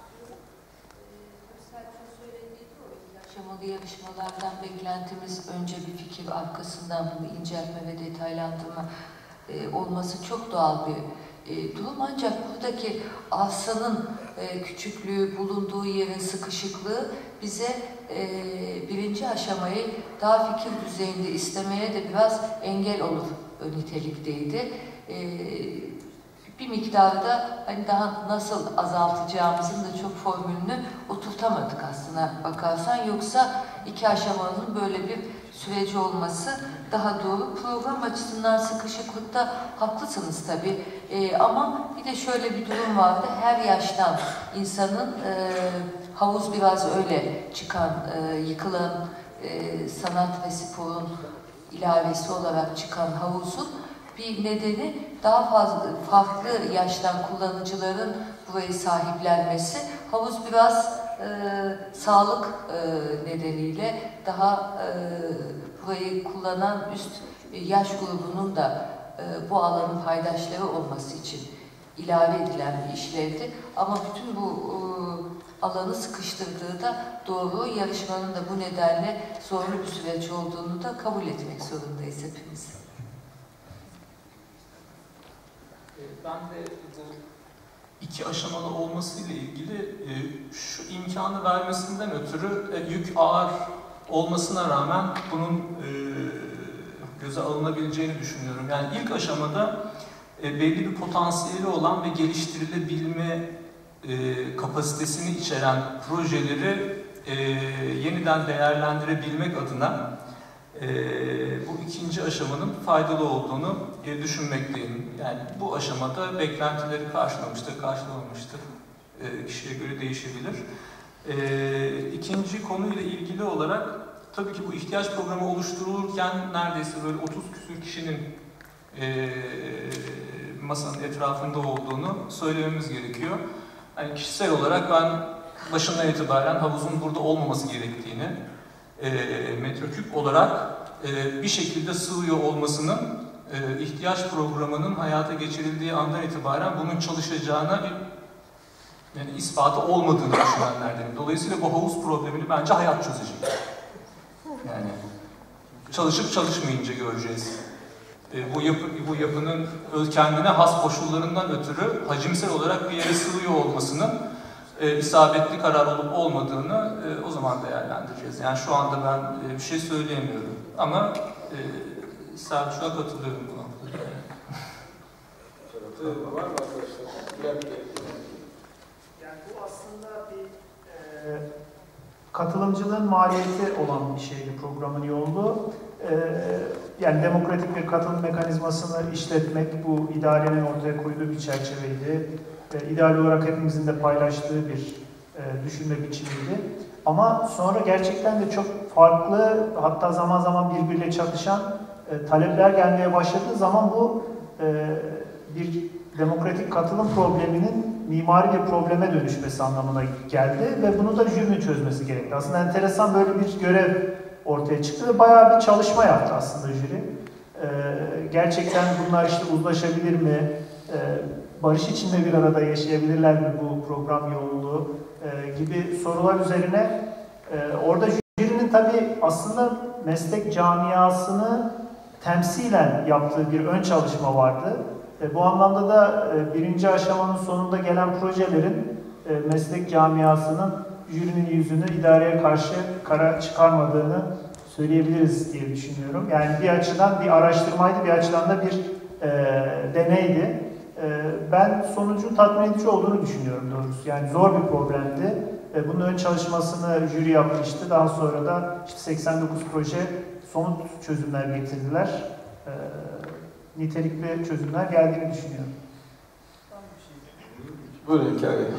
Aşamalı yarışmalardan beklentimiz önce bir fikir, arkasından bunu inceltme ve detaylandırma e, olması çok doğal bir e, durum. Ancak buradaki arsanın e, küçüklüğü, bulunduğu yerin sıkışıklığı bize e, birinci aşamayı daha fikir düzeyinde istemeye de biraz engel olur nitelikteydi. E, bir miktarı da hani daha nasıl azaltacağımızın da çok formülünü oturtamadık aslına bakarsan. Yoksa iki aşamanın böyle bir süreci olması daha doğru. Program açısından sıkışıklıkta haklısınız tabii. Ee, ama bir de şöyle bir durum vardı. Her yaştan insanın e, havuz biraz öyle çıkan, e, yıkılan e, sanat ve sporun ilavesi olarak çıkan havuzun bir nedeni daha fazla farklı yaştan kullanıcıların burayı sahiplenmesi. Havuz biraz e, sağlık e, nedeniyle daha e, burayı kullanan üst yaş grubunun da e, bu alanın paydaşları olması için ilave edilen bir işlevdi. Ama bütün bu e, alanı sıkıştırdığı da doğru. Yarışmanın da bu nedenle zorlu bir süreç olduğunu da kabul etmek zorundayız hepimiz.
Ben de bu iki aşamalı olmasıyla ilgili şu imkanı vermesinden ötürü yük ağır olmasına rağmen bunun göze alınabileceğini düşünüyorum. Yani ilk aşamada belli bir potansiyeli olan ve geliştirilebilme kapasitesini içeren projeleri yeniden değerlendirebilmek adına Ee, bu ikinci aşamanın faydalı olduğunu e, düşünmekteyim. Yani bu aşamada beklentileri karşılamıştır, karşılamamıştır. E, kişiye göre değişebilir. E, ikinci konuyla ilgili olarak tabii ki bu ihtiyaç programı oluşturulurken neredeyse böyle otuz küsür kişinin e, masanın etrafında olduğunu söylememiz gerekiyor. Yani kişisel olarak ben başından itibaren havuzun burada olmaması gerektiğini, E, metreküp olarak e, bir şekilde sığıyor olmasının e, ihtiyaç programının hayata geçirildiği andan itibaren bunun çalışacağına bir yani ispatı olmadığını düşünenlerdenim. Dolayısıyla bu havuz problemini bence hayat çözecek. Yani çalışıp çalışmayınca göreceğiz. E, bu yapı bu yapının kendine has koşullarından ötürü hacimsel olarak bir yere sığıyor olmasının E, isabetli karar olup olmadığını e, o zaman değerlendireceğiz. Yani şu anda ben e, bir şey söyleyemiyorum. Ama e, Selçuk'a katılıyorum bu noktada.
Var mı arkadaşlar?
Yani bu aslında bir e, katılımcılığın maliyeti olan bir şeydi programın yoğunluğu. E, yani demokratik bir katılım mekanizmasını işletmek bu idarenin ortaya koyduğu bir çerçeveydi. E, ideal olarak hepimizin de paylaştığı bir e, düşünme biçimiydi. Ama sonra gerçekten de çok farklı, hatta zaman zaman birbiriyle çatışan e, talepler gelmeye başladığı zaman bu e, bir demokratik katılım probleminin mimari bir probleme dönüşmesi anlamına geldi ve bunu da jürinin çözmesi gerekti. Aslında enteresan böyle bir görev ortaya çıktı ve bayağı bir çalışma yaptı aslında jüri. E, gerçekten bunlar işte uzlaşabilir mi? E, barış içinde bir arada yaşayabilirler mi bu program yoğunluğu e, gibi sorular üzerine e, orada jürinin tabii aslında meslek camiasını temsilen yaptığı bir ön çalışma vardı. E, bu anlamda da e, birinci aşamanın sonunda gelen projelerin e, meslek camiasının jürinin yüzünü idareye karşı kara çıkarmadığını söyleyebiliriz diye düşünüyorum. Yani bir açıdan bir araştırmaydı, bir açıdan da bir e, deneydi. Ben sonucun tatmin edici olduğunu düşünüyorum doğrusu. Yani zor bir problemdi. Bunun ön çalışmasını jüri yapmıştı. Daha sonra da işte seksen dokuz proje somut çözümler getirdiler. Nitelikli çözümler geldiğini düşünüyorum.
Buyurun İlker Bey.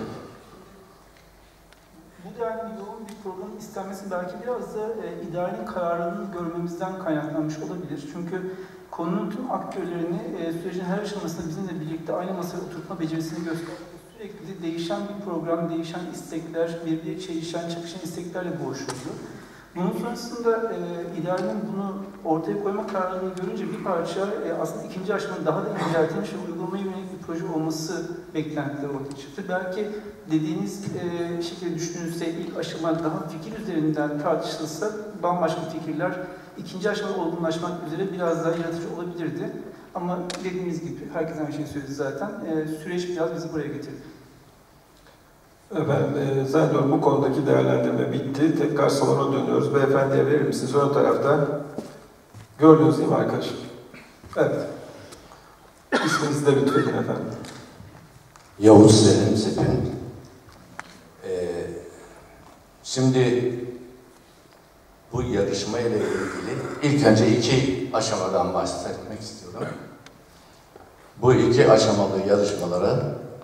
Bu denli yoğun bir programın istenmesi belki biraz da e, idarenin kararını görmemizden kaynaklanmış olabilir. Çünkü konunun tüm aktörlerini e, sürecin her aşamasında bizimle birlikte aynı masaya oturtma becerisini gösteriyor. Sürekli değişen bir program, değişen istekler, birbiriyle çelişen, çakışan isteklerle boğuşuyordu. Bunun sonrasında e, idarenin bunu ortaya koyma kararını görünce bir parça e, aslında ikinci aşamanın daha da inceltilmiş ve uygulamaya yönelik bir proje olması beklentileri ortaya çıktı. Belki dediğiniz e, şekilde düşünülse ilk aşama daha fikir üzerinden tartışılsa bambaşka fikirler ikinci aşamada olgunlaşmak üzere biraz daha yaratıcı olabilirdi. Ama dediğimiz gibi, herkes aynı şeyi söyledi zaten, e, süreç biraz bizi buraya getirdi.
Efendim, e, zannediyorum bu konudaki değerlendirme bitti. Tekrar salona dönüyoruz. Beyefendiye verir misiniz? Ön tarafta. Gördünüz değil mi arkadaşım? Evet. İsminizi de lütfedin efendim.
Yavuz Selim Sepin. Ee, şimdi bu yarışma ile ilgili ilk önce iki aşamadan bahsetmek istiyorum. Bu iki aşamalı yarışmalara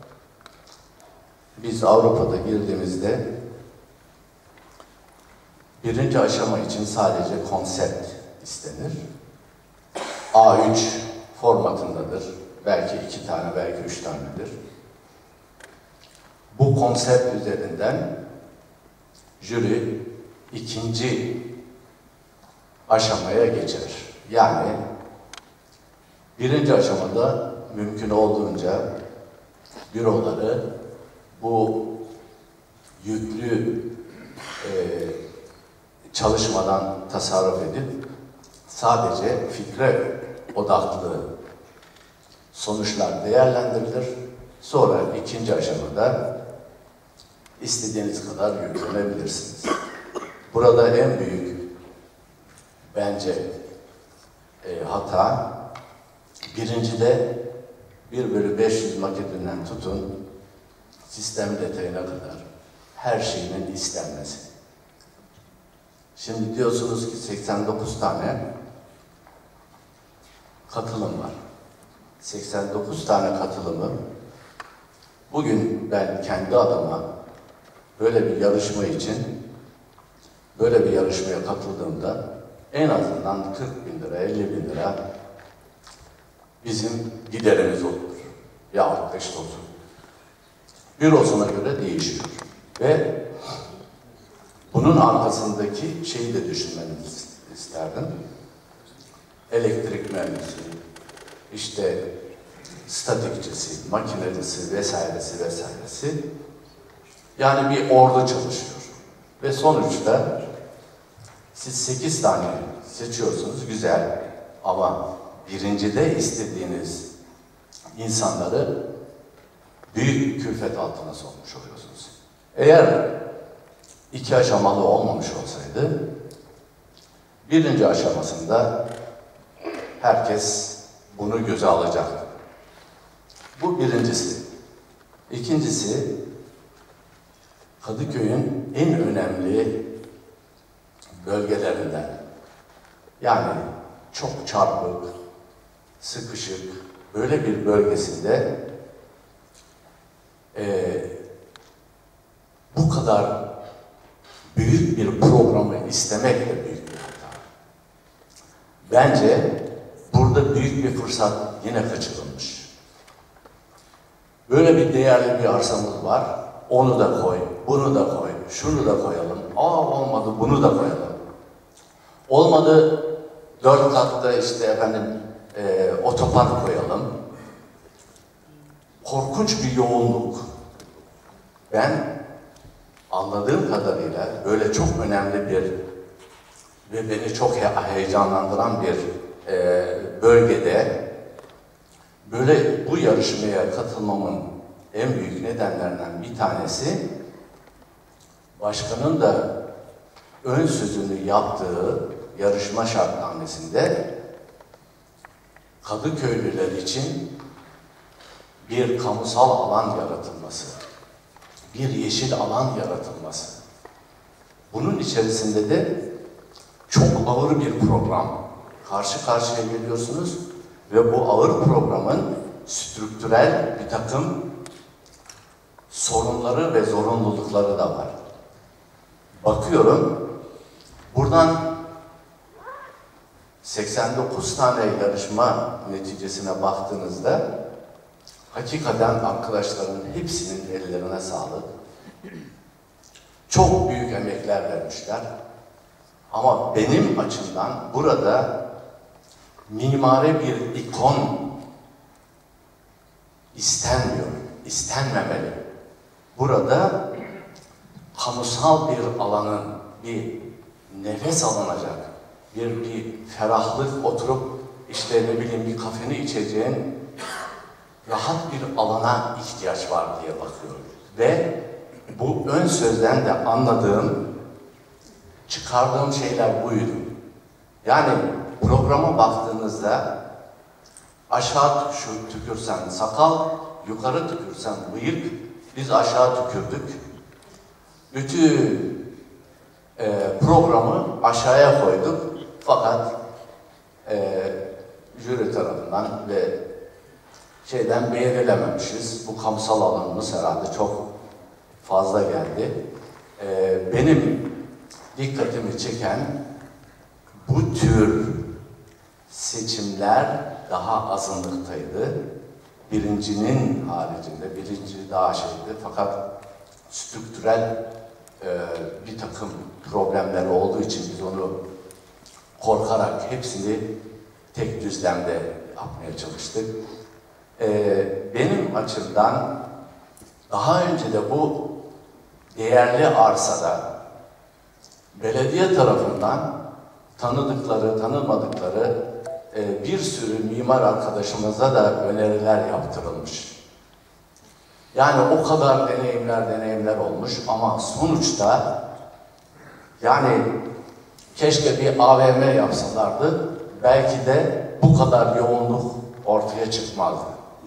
biz Avrupa'da girdiğimizde birinci aşama için sadece konsept istenir. A üç formatındadır. Belki iki tane, belki üç tanedir. Bu konsept üzerinden jüri ikinci aşamaya geçer. Yani birinci aşamada mümkün olduğunca büroları bu yüklü e, çalışmadan tasarruf edip sadece fikre odaklı sonuçlar değerlendirilir. Sonra ikinci aşamada istediğiniz kadar yüklenebilirsiniz. Burada en büyük bence e, hata birincide bir bölü beş yüz maketinden tutun sistem detayına kadar her şeyinin istenmesi. Şimdi diyorsunuz ki seksen dokuz tane katılım var. seksen dokuz tane katılımı bugün ben kendi adıma böyle bir yarışma için böyle bir yarışmaya katıldığımda en azından kırk bin lira, elli bin lira bizim giderimiz olur. Yahut da işte olsun. Bürosuna göre değişiyor. Ve bunun arkasındaki şeyi de düşünmenizi isterdim. Elektrik mühendisi, işte statikçisi, makinecisi vesairesi vesairesi. Yani bir ordu çalışıyor. Ve sonuçta siz sekiz tane seçiyorsunuz, güzel. Ama birincide istediğiniz insanları büyük külfet altına sokmuş oluyorsunuz. Eğer iki aşamalı olmamış olsaydı, birinci aşamasında herkes bunu göze alacaktı. Bu birincisi. İkincisi, Kadıköy'ün en önemli bölgelerinden. Yani çok çarpık, sıkışık, böyle bir bölgesinde e, bu kadar büyük bir programı istemek de büyük bir hata. Bence burada büyük bir fırsat yine kaçırılmış. Böyle bir değerli bir arsamız var, onu da koy, bunu da koy, şunu da koyalım, aa olmadı bunu da koyalım. Olmadı dört katta işte efendim e, otopark koyalım. Korkunç bir yoğunluk. Ben anladığım kadarıyla böyle çok önemli bir ve beni çok heyecanlandıran bir e, bölgede böyle bu yarışmaya katılmamın en büyük nedenlerinden bir tanesi başkanın da ön sözünü yaptığı yarışma şartnamesinde Kadıköylüler için bir kamusal alan yaratılması, bir yeşil alan yaratılması. Bunun içerisinde de çok ağır bir program karşı karşıya geliyorsunuz ve bu ağır programın strüktürel bir takım sorunları ve zorunlulukları da var. Bakıyorum, buradan seksen dokuz tane yarışma neticesine baktığınızda hakikaten arkadaşların hepsinin ellerine sağlık. Çok büyük emekler vermişler. Ama benim açımdan burada mimari bir ikon istenmiyor, istenmemeli. Burada kamusal bir alanın, bir nefes alınacak, bir, bir ferahlık, oturup işte ne bileyim bir kafeni içeceğin rahat bir alana ihtiyaç var diye bakıyorum. Ve bu ön sözden de anladığım, çıkardığım şeyler buydu. Yani programa baktığınızda aşağı şu tükürsen sakal, yukarı tükürsen bıyık, biz aşağı tükürdük. Bütün e, programı aşağıya koyduk. Fakat e, jüri tarafından ve şeyden beğenilememişiz. Bu kamusal alanımız herhalde çok fazla geldi. E, benim dikkatimi çeken bu tür seçimler daha azınlıktaydı. Birincinin haricinde, birinci daha şeydi fakat strüktürel e, bir takım problemleri olduğu için biz onu korkarak hepsini tek düzlemde yapmaya çalıştık. E, benim açımdan daha önce de bu değerli arsada belediye tarafından tanıdıkları, tanımadıkları e, bir sürü mimar arkadaşımıza da öneriler yaptırılmış. Yani o kadar deneyimler, deneyimler olmuş ama sonuçta yani keşke bir A V M yapsalardı, belki de bu kadar yoğunluk ortaya çıkmazdı.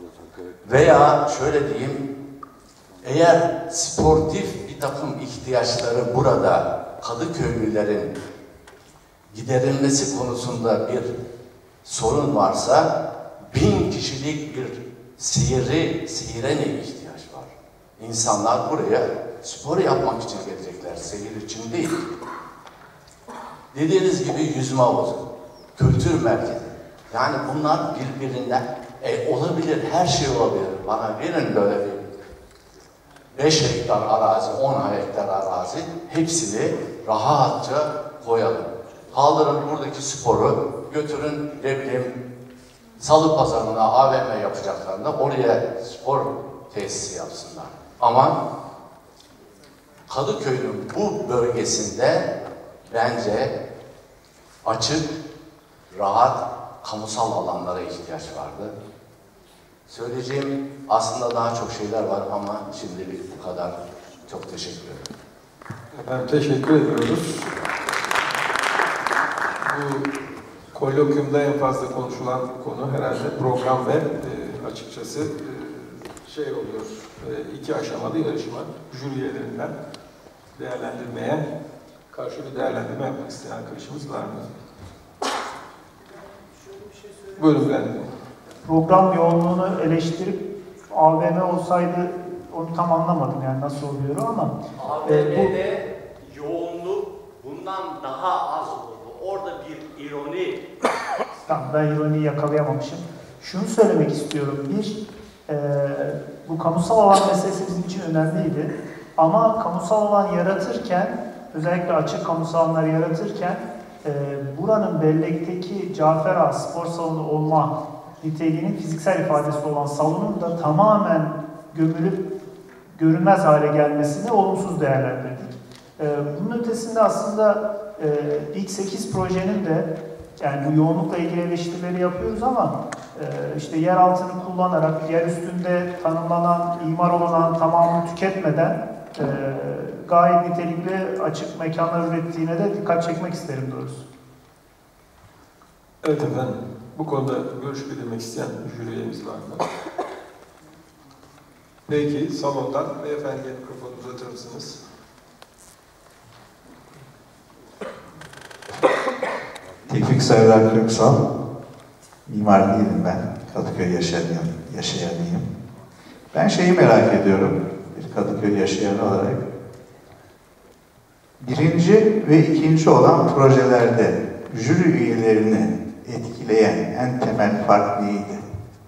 Veya şöyle diyeyim, eğer sportif bir takım ihtiyaçları burada Kadıköylülerin giderilmesi konusunda bir sorun varsa bin kişilik bir seyri, seyre ne ihtiyaç var? İnsanlar buraya spor yapmak için gelecekler, seyir için değil. Dediğiniz gibi yüzme havuzu, kültür merkezi. Yani bunlar birbirinden e, olabilir, her şey olabilir. Bana verin böyle bir beş hektar arazi, on hektar arazi, hepsini rahatça koyalım. Kaldırın buradaki sporu, götürün ne bileyim Salı Pazarı'na A V M yapacaklarında oraya spor tesisi yapsınlar. Ama Kadıköy'ün bu bölgesinde bence açık, rahat, kamusal alanlara ihtiyaç vardı. Söyleyeceğim aslında daha çok şeyler var ama şimdilik bu kadar. Çok teşekkür ederim.
Ben teşekkür ediyoruz. Bu kolokyumda en fazla konuşulan konu herhalde program ve e, açıkçası e, şey oluyor, e, iki aşamalı yarışma jüri üyelerinden değerlendirmeye karşı bir değerlendirme yapmak isteyen arkadaşımız var mı? Buyurun ben.
Program yoğunluğunu eleştirip A V M olsaydı onu tam anlamadım yani nasıl oluyor ama
A V M'de e, bu... yoğunluk bundan daha az oldu. Orada bir ironi.
Tamam, ben ironiyi yakalayamamışım. Şunu söylemek istiyorum. Bir, e, bu kamusal alan meselesi bizim için önemliydi. Ama kamusal alan yaratırken, özellikle açık kamusal alanlar yaratırken e, buranın bellekteki Cafer Ağa spor salonu olma niteliğinin fiziksel ifadesi olan salonun da tamamen gömülüp görünmez hale gelmesini olumsuz değerlendirdik. E, bunun ötesinde aslında e, ilk sekiz projenin de yani bu yoğunlukla ilgili eleştirileri yapıyoruz ama e, işte yer altını kullanarak yer üstünde tanımlanan, imar olanan tamamını tüketmeden e, gayet nitelikli açık mekanlar ürettiğine de dikkat çekmek isterim doğrusu.
Evet efendim. Bu konuda görüş bildirmek isteyen jüri üyemiz var mı? Peki, salondan beyefendiye mikrofonu uzatır mısınız?
Tevfik Serdar Köksal, mimar değilim ben, Kadıköy yaşayan, yaşayanıyım. Ben şeyi merak ediyorum, bir Kadıköy yaşayanı olarak. Birinci ve ikinci olan projelerde jüri üyelerini etkileyen en temel fark neydi?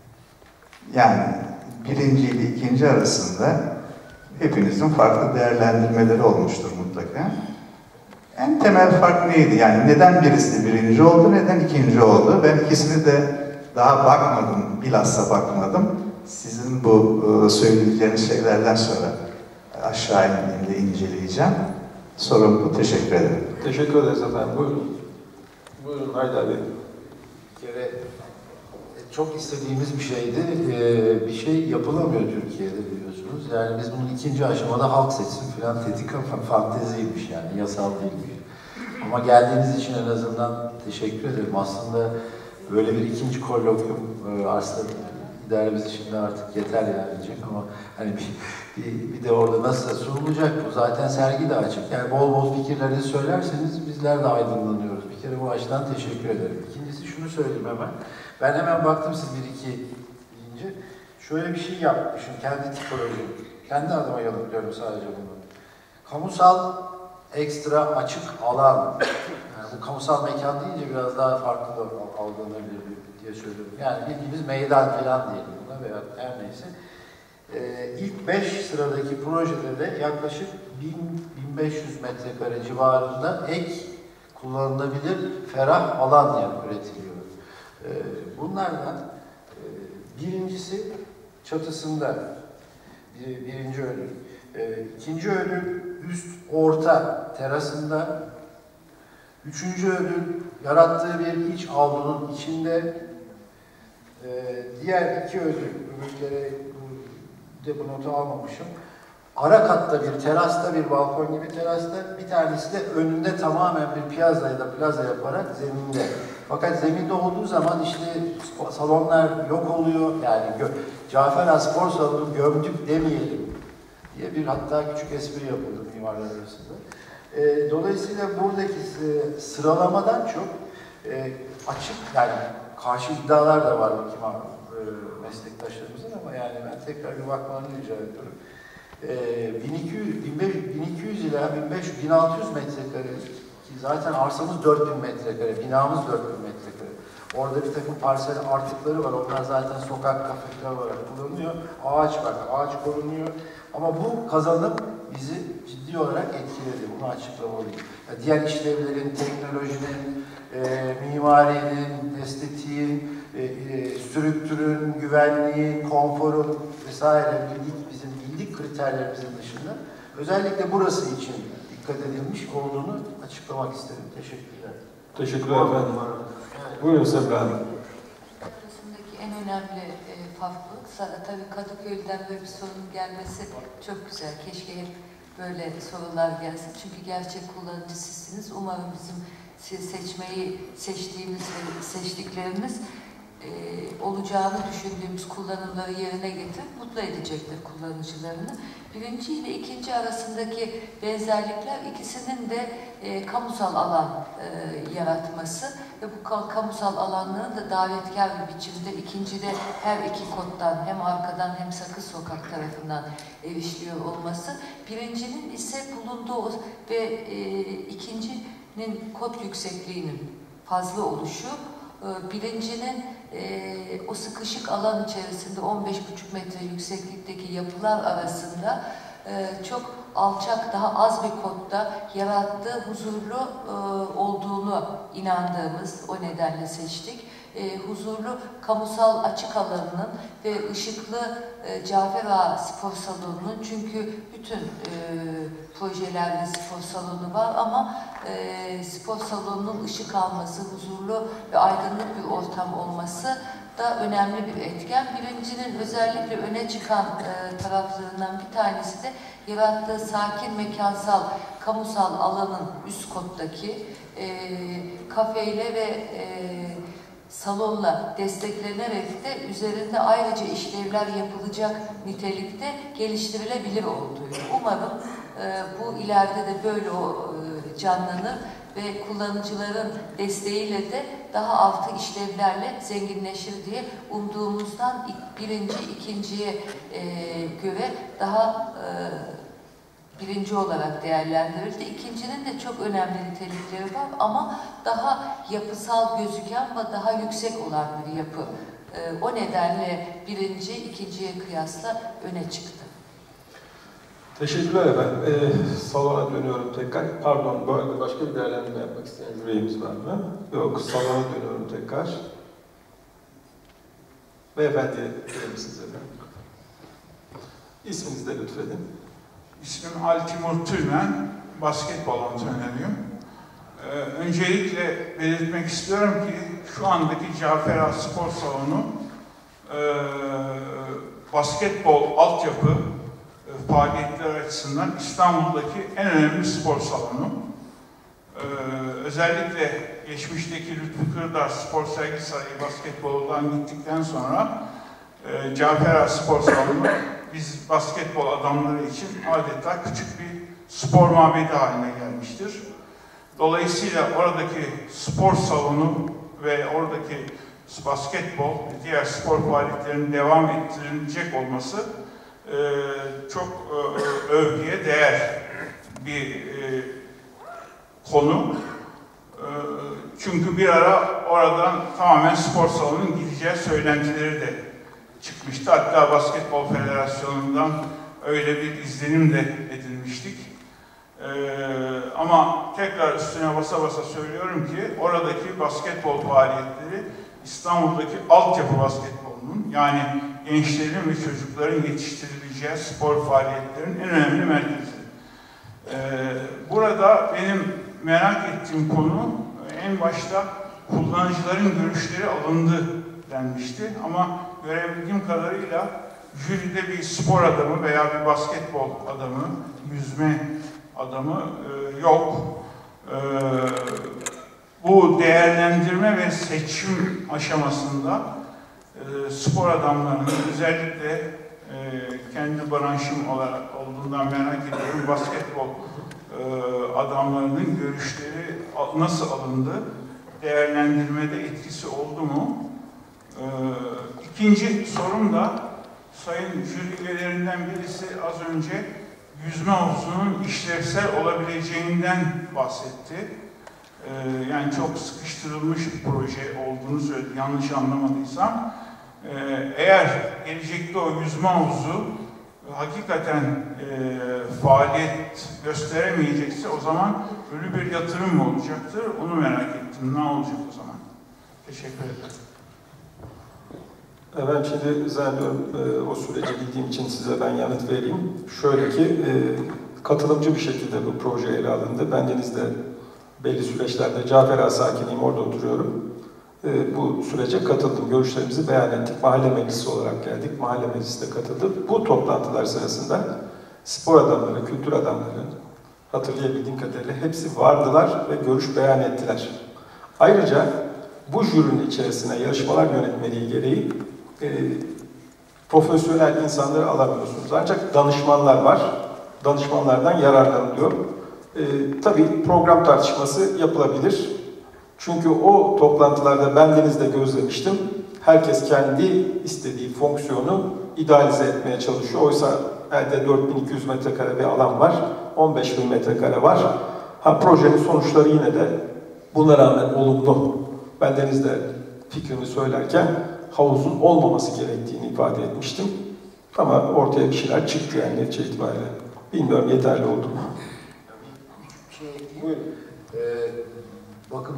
Yani birinci ile ikinci arasında hepinizin farklı değerlendirmeleri olmuştur mutlaka. En temel fark neydi? Yani neden birisi birinci oldu, neden ikinci oldu? Ben ikisini de daha bakmadım, bilhassa bakmadım. Sizin bu söyleyeceğiniz şeylerden sonra aşağı indiğimde inceleyeceğim. Sorun bu. Teşekkür ederim.
Teşekkür ederiz efendim. Buyurun. Buyurun Haydar Bey.
Bir kere çok istediğimiz bir şeydi. Ee, bir şey yapılamıyor Türkiye'de biliyorsunuz. Yani biz bunun ikinci aşamada halk seçsin falan tetik fanteziymiş yani, yasal değilmiş. Ama geldiğiniz için en azından teşekkür ederim. Aslında böyle bir ikinci kolokyum e, aslında idaremiz şimdi artık yeter yani diyecek ama hani bir, bir, bir de orada nasıl sunulacak bu? Zaten sergi de açık. Yani bol bol fikirleri söylerseniz bizler de aydınlanıyoruz. Bir kere bu açıdan teşekkür ederim. İkincisi şunu söyleyeyim hemen. Ben hemen baktım siz bir iki deyince. Şöyle bir şey yapmışım kendi tipolojim. Kendi adıma yanıtlıyorum sadece bunu. Kamusal ekstra açık alan. Yani bu kamusal mekan deyince biraz daha farklı algılanabilir diye söylüyorum. Yani bildiğimiz meydan falan diyelim buna veya her neyse. Ee, ilk beş sıradaki projede de yaklaşık bin bin beş yüz metrekare civarında ek kullanılabilir ferah alan yani üretiliyor. Ee, bunlardan e, birincisi çatısında bir, birinci ödül. Ee, ikinci ödül üst orta terasında. Üçüncü ödül yarattığı bir iç avlunun içinde. Ee, diğer iki ödül, öbürlere deponotu almamışım. Ara katta bir terasta, bir balkon gibi terasta, bir tanesi de önünde tamamen bir piazza ya da plaza yaparak zeminde. Fakat zeminde olduğu zaman işte salonlar yok oluyor. Yani Cafer Spor Salonu gömdük demeyelim diye bir hatta küçük espri yapıldı mimarlar arasında. E, dolayısıyla buradaki sıralamadan çok e, açık, yani karşı iddialar da var bu kimar e, meslektaşlarımızın ama yani ben tekrar bir bakmalarını rica ediyorum. E, bin iki yüz, bin iki yüz ila bin beş yüz, bin altı yüz metrekare ki zaten arsamız dört bin metrekare, binamız dört bin metrekare. Orada bir takım parsel artıkları var. Onlar zaten sokak kafeler olarak kullanılıyor. Ağaç var, ağaç korunuyor. Ama bu kazanım bizi ciddi olarak etkiledi. Bunu açıklamalıyım. Yani diğer işlevlerin, teknolojinin, e, mimarinin, estetiğin, e, e, strüktürün, güvenliğin, konforun vesaire bildik, bizim bildik kriterlerimizin dışında özellikle burası için dikkat edilmiş olduğunu açıklamak istedim. Teşekkürler.
Teşekkürler efendim. Buyurun Semra Hanım.
Arasındaki en önemli e, farklılık tabii Kadıköy'den böyle bir sorunun gelmesi çok güzel. Keşke hep böyle sorular gelsin. Çünkü gerçek kullanıcı sizsiniz. Umarım bizim seçmeyi seçtiğimiz ve seçtiklerimiz e, olacağını düşündüğümüz kullanımları yerine getirip mutlu edecektir kullanıcılarını. Birinci ile ikinci arasındaki benzerlikler ikisinin de e, kamusal alan e, yaratması ve bu kamusal alanların da davetkar bir biçimde ikincide her iki koddan hem arkadan hem Sakız Sokak tarafından erişiliyor olması. Birincinin ise bulunduğu ve e, ikincinin kod yüksekliğinin fazla oluşu, e, birincinin e, o sıkışık alan içerisinde on beş buçuk metre yükseklikteki yapılar arasında e, çok alçak, daha az bir kodda yarattığı huzurlu e, olduğunu inandığımız, o nedenle seçtik. E, huzurlu kamusal açık alanının ve ışıklı e, Cafer Ağa Spor Salonu'nun, çünkü bütün e, projelerde spor salonu var ama e, spor salonunun ışık alması, huzurlu ve aydınlık bir ortam olması da önemli bir etken. Birincinin özellikle öne çıkan e, taraflarından bir tanesi de yarattığı sakin mekansal kamusal alanın üst kottaki e, kafeyle ve e, salonla desteklenerek de üzerinde ayrıca işlevler yapılacak nitelikte geliştirilebilir olduğu. Umarım e, bu ileride de böyle o, e, canlanır ve kullanıcıların desteğiyle de daha altı işlevlerle zenginleşir diye umduğumuzdan birinci, ikinciye e, göre daha e, birinci olarak değerlendirildi. İkincinin de çok önemli nitelikleri var ama daha yapısal gözüken ve daha yüksek olan bir yapı. E, o nedenle birinci, ikinciye kıyasla öne çıktı.
Teşekkürler efendim. Ee, salona dönüyorum tekrar. Pardon, bu arada başka bir değerlendirme yapmak isteyen jüriyemiz var mı? Yok, salona dönüyorum tekrar. Beyefendiye verir misiniz efendim? İsminizi de lütfedin.
İsmim Altimur Tülmen, basketbol antrenörüyüm. Ee, öncelikle belirtmek istiyorum ki şu andaki Cafer Ağa Spor Salonu e, basketbol altyapı e, faaliyetleri açısından İstanbul'daki en önemli spor salonu. Ee, özellikle geçmişteki Lütfü Kırdar Spor Sergi Sarayı basketboldan gittikten sonra e, Cafer Ağa Spor Salonu biz basketbol adamları için adeta küçük bir spor mabedi haline gelmiştir. Dolayısıyla oradaki spor salonu ve oradaki basketbol ve diğer spor faaliyetlerinin devam ettirilecek olması e, çok e, övgüye değer bir e, konu. E, çünkü bir ara oradan tamamen spor salonunun gideceği söylentileri de çıkmıştı. Hatta Basketbol Federasyonu'ndan öyle bir izlenim de edinmiştik. Ee, ama tekrar üstüne basa basa söylüyorum ki oradaki basketbol faaliyetleri İstanbul'daki altyapı basketbolunun, yani gençlerin ve çocukların yetiştirileceği spor faaliyetlerinin en önemli merkezi. Ee, burada benim merak ettiğim konu en başta kullanıcıların görüşleri alındı denmişti ama görebildiğim kadarıyla jüride bir spor adamı veya bir basketbol adamı, yüzme adamı e, yok. E, bu değerlendirme ve seçim aşamasında e, spor adamlarının özellikle e, kendi branşım olarak olduğundan merak ediyorum, basketbol e, adamlarının görüşleri nasıl alındı? Değerlendirmede etkisi oldu mu? Ee, ikinci sorum da sayın jüri üyelerinden birisi az önce yüzme havuzunun işlevsel olabileceğinden bahsetti. Ee, yani çok sıkıştırılmış bir proje olduğunu söyledi, yanlış anlamadıysam. Ee, eğer gelecekte o yüzme havuzu hakikaten e, faaliyet gösteremeyecekse o zaman ölü bir yatırım mı olacaktır? Onu merak ettim. Ne olacak o zaman? Teşekkür ederim.
Ben şimdi zannediyorum e, o süreci bildiğim için size ben yanıt vereyim. Şöyle ki e, katılımcı bir şekilde bu proje ele alındı. Bendenizde belli süreçlerde Cafer Ağa sakiniyim, orada oturuyorum. E, bu sürece katıldım. Görüşlerimizi beyan ettik. Mahalle meclisi olarak geldik. Mahalle meclisi de katıldı. Bu toplantılar sırasında spor adamları, kültür adamları, hatırlayabildiğim kadarıyla hepsi vardılar ve görüş beyan ettiler. Ayrıca bu jürinin içerisine yarışmalar yönetmeliği gereği e, profesyonel insanları alamıyorsunuz. Ancak danışmanlar var. Danışmanlardan yararlanılıyor. E, tabii program tartışması yapılabilir. Çünkü o toplantılarda bendenizde gözlemiştim. Herkes kendi istediği fonksiyonu idealize etmeye çalışıyor. Oysa elde dört bin iki yüz metrekare bir alan var. on beş bin metrekare var. Ha, projenin sonuçları yine de buna rağmen olumlu. Bendenizde fikrimi söylerken havuzun olmaması gerektiğini ifade etmiştim. Ama ortaya bir şeyler çıktı yani netice itibariyle. Bilmiyorum yeterli oldu mu?
Şey, buyurun. Ee, bakın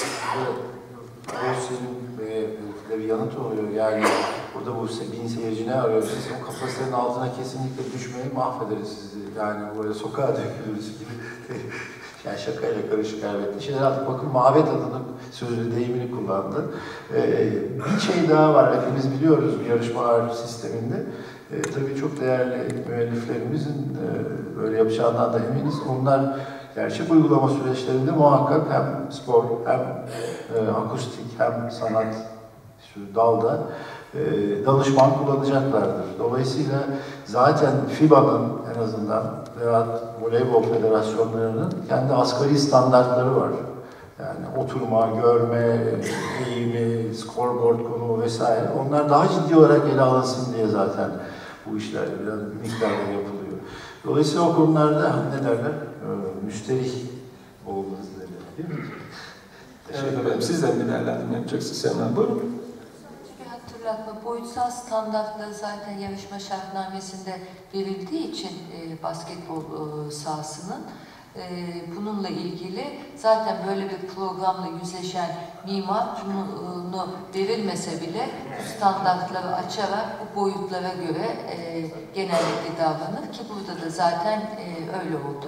Rossi'nin bir yanıt oluyor. Yani burada bu bin seyirci ne arıyor? Siz o kapasitenin altına kesinlikle düşmeyi mahvederiz sizi. Yani böyle sokağa dökülürüz gibi. Yani şakayla karışık elbette şeyler aldık. Bakın mabet adını, sözünü, deyimini kullandı. Ee, bir şey daha var. Hepimiz biliyoruz bir yarışmalar sisteminde. Ee, tabii çok değerli müelliflerimizin e, böyle yapacağından da eminiz. Onlar gerçek uygulama süreçlerinde muhakkak hem spor hem e, akustik hem sanat dalda danışman kullanacaklardır. Dolayısıyla zaten FIBA'nın en azından veya voleybol federasyonlarının kendi asgari standartları var. Yani oturma, görme, eğimi, scoreboard konumu vesaire. Onlar daha ciddi olarak ele alınsın diye zaten bu işler biraz miktarda yapılıyor. Dolayısıyla o konularda ne derler? Ee, müsterih olmanız derler. Değil mi?
Evet efendim. Siz de bir değerlendirme yapacaksınız Semra. Buyurun.
Bir hatırlatma. Boyutsal standartları zaten yarışma şartnamesinde verildiği için e, basketbol e, sahasının e, bununla ilgili zaten böyle bir programla yüzleşen mimar bunu verilmese bile bu standartları açarak bu boyutlara göre e, genellikle davranır ki burada da zaten e, öyle oldu.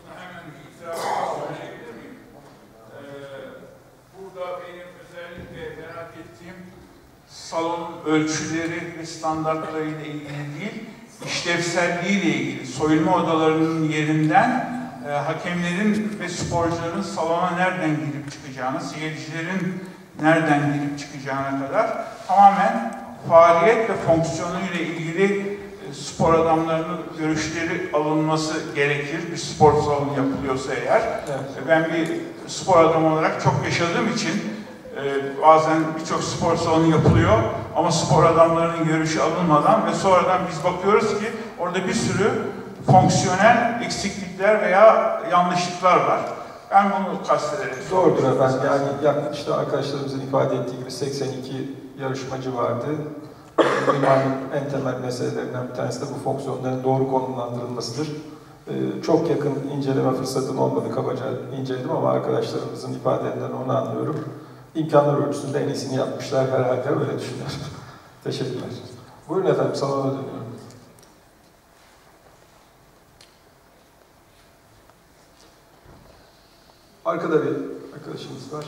Burada benim özellikle merak ettiğim salonun ölçüleri ve standartlarıyla ilgili değil, işlevselliği ile ilgili. Soyunma odalarının yerinden e, hakemlerin ve sporcuların salona nereden girip çıkacağını, seyircilerin nereden girip çıkacağına kadar tamamen faaliyet ve fonksiyonu ile ilgili e, spor adamlarının görüşleri alınması gerekir. Bir spor salonu yapılıyorsa eğer. Evet. Ben bir spor adamı olarak çok yaşadığım için e, bazen birçok spor salonu yapılıyor ama spor adamlarının görüşü alınmadan ve sonradan biz bakıyoruz ki orada bir sürü fonksiyonel eksiklikler veya yanlışlıklar var. Ben bunu kastederek.
Doğrudur efendim. Yani yaklaşık işte arkadaşlarımızın ifade ettiği gibi seksen iki yarışmacı vardı. Mimarın en temel meselelerinden bir tanesi de bu fonksiyonların doğru konumlandırılmasıdır. Ee, çok yakın inceleme fırsatım olmadı, kabaca inceledim ama arkadaşlarımızın ifadelerinden onu anlıyorum. İmkanlar ölçüsünde en iyisini yapmışlar herhalde, öyle düşünüyorum. Teşekkürler. Buyurun efendim, salona dönüyorum. Arkada bir arkadaşımız var.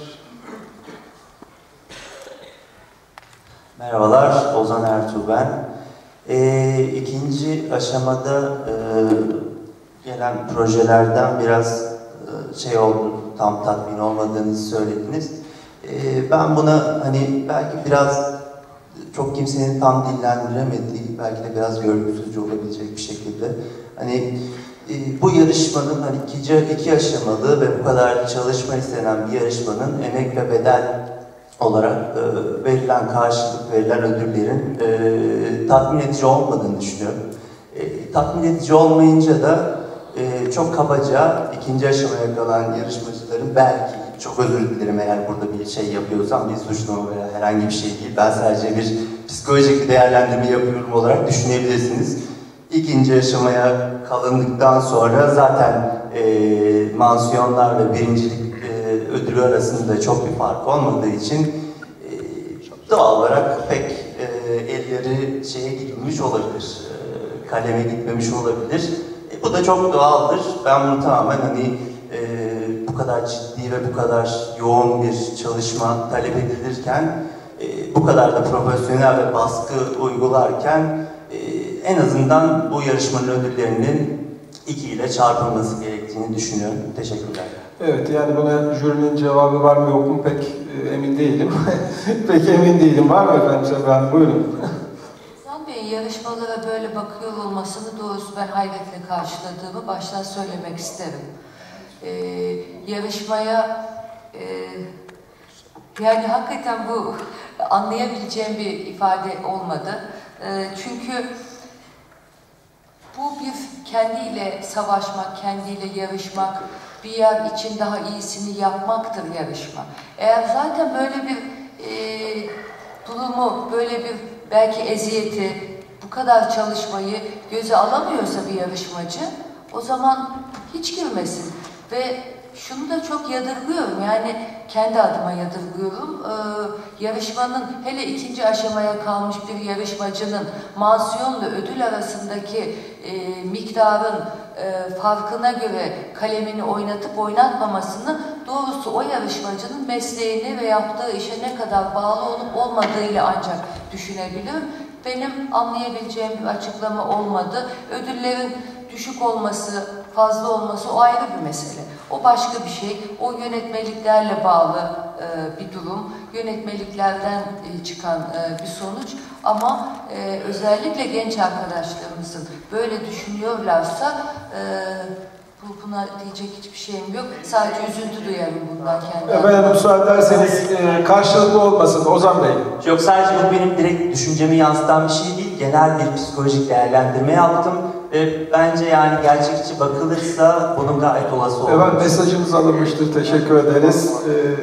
Merhabalar, Ozan Ertuğ ben. Ee, ikinci aşamada e, gelen projelerden biraz e, şey oldu, tam tatmin olmadığınızı söylediniz. E, ben buna hani belki biraz çok kimsenin tam dillendiremediği, belki de biraz görgüsüzce olabilecek bir şekilde hani e, bu yarışmanın hani ikinci iki aşamalı ve bu kadar çalışma istenen bir yarışmanın emek ve bedel olarak e, verilen karşılık, verilen ödüllerin e, tatmin edici olmadığını düşünüyorum. E, tatmin edici olmayınca da e, çok kabaca ikinci aşamaya kalan yarışmacıların belki, çok özür dilerim eğer burada bir şey yapıyorsam, bir suçlama veya herhangi bir şey değil, ben sadece bir psikolojik bir değerlendirme yapıyorum olarak düşünebilirsiniz. İkinci aşamaya kalındıktan sonra zaten e, mansiyonlar ve birincilik ödülü arasında çok bir fark olmadığı için e, doğal olarak pek e, elleri şeye gitmemiş olabilir, e, kaleme gitmemiş olabilir. E, bu da çok doğaldır. Ben bunu tamamen hani e, bu kadar ciddi ve bu kadar yoğun bir çalışma talep edilirken, e, bu kadar da profesyonel ve baskı uygularken e, en azından bu yarışmanın ödüllerinin iki ile çarpılması gerektiğini düşünüyorum. Teşekkürler.
Evet, yani buna jürinin cevabı var mı yok mu pek e, emin değilim. Pek emin değilim. Var mı efendim Semra Hanım? Buyurun.
Ozan Bey'in yarışmalara böyle bakıyor olmasını doğrusu ben hayretle karşıladığımı baştan söylemek isterim. Ee, yarışmaya e, yani hakikaten bu anlayabileceğim bir ifade olmadı. E, çünkü bu bir kendiyle savaşmak, kendiyle yarışmak, bir yer için daha iyisini yapmaktır yarışma. Eğer zaten böyle bir e, durumu, böyle bir belki eziyeti, bu kadar çalışmayı göze alamıyorsa bir yarışmacı, o zaman hiç girmesin. Ve şunu da çok yadırgıyorum, yani kendi adıma yadırgıyorum. Ee, yarışmanın hele ikinci aşamaya kalmış bir yarışmacının mansiyonla ödül arasındaki e, miktarın e, farkına göre kalemini oynatıp oynatmamasını doğrusu o yarışmacının mesleğine ve yaptığı işe ne kadar bağlı olup olmadığıyla ancak düşünebilirim. Benim anlayabileceğim bir açıklama olmadı. Ödüllerin düşük olması fazla olması o ayrı bir mesele. O başka bir şey. O yönetmeliklerle bağlı e, bir durum. Yönetmeliklerden e, çıkan e, bir sonuç. Ama e, özellikle genç arkadaşlarımızın böyle düşünüyorlarsa e, bu, buna diyecek hiçbir şeyim yok. Sadece üzüntü duyarım bundan kendi.
Efendim müsaade ederseniz e, karşılıklı olmasın Ozan Bey.
Yok, sadece bu benim direkt düşüncemi yansıtan bir şey değil. Genel bir psikolojik değerlendirme yaptım. Ve bence yani gerçekçi bakılırsa bunun gayet olası olur.
Evet, mesajımız alınmıştır. Teşekkür ederiz. Ee,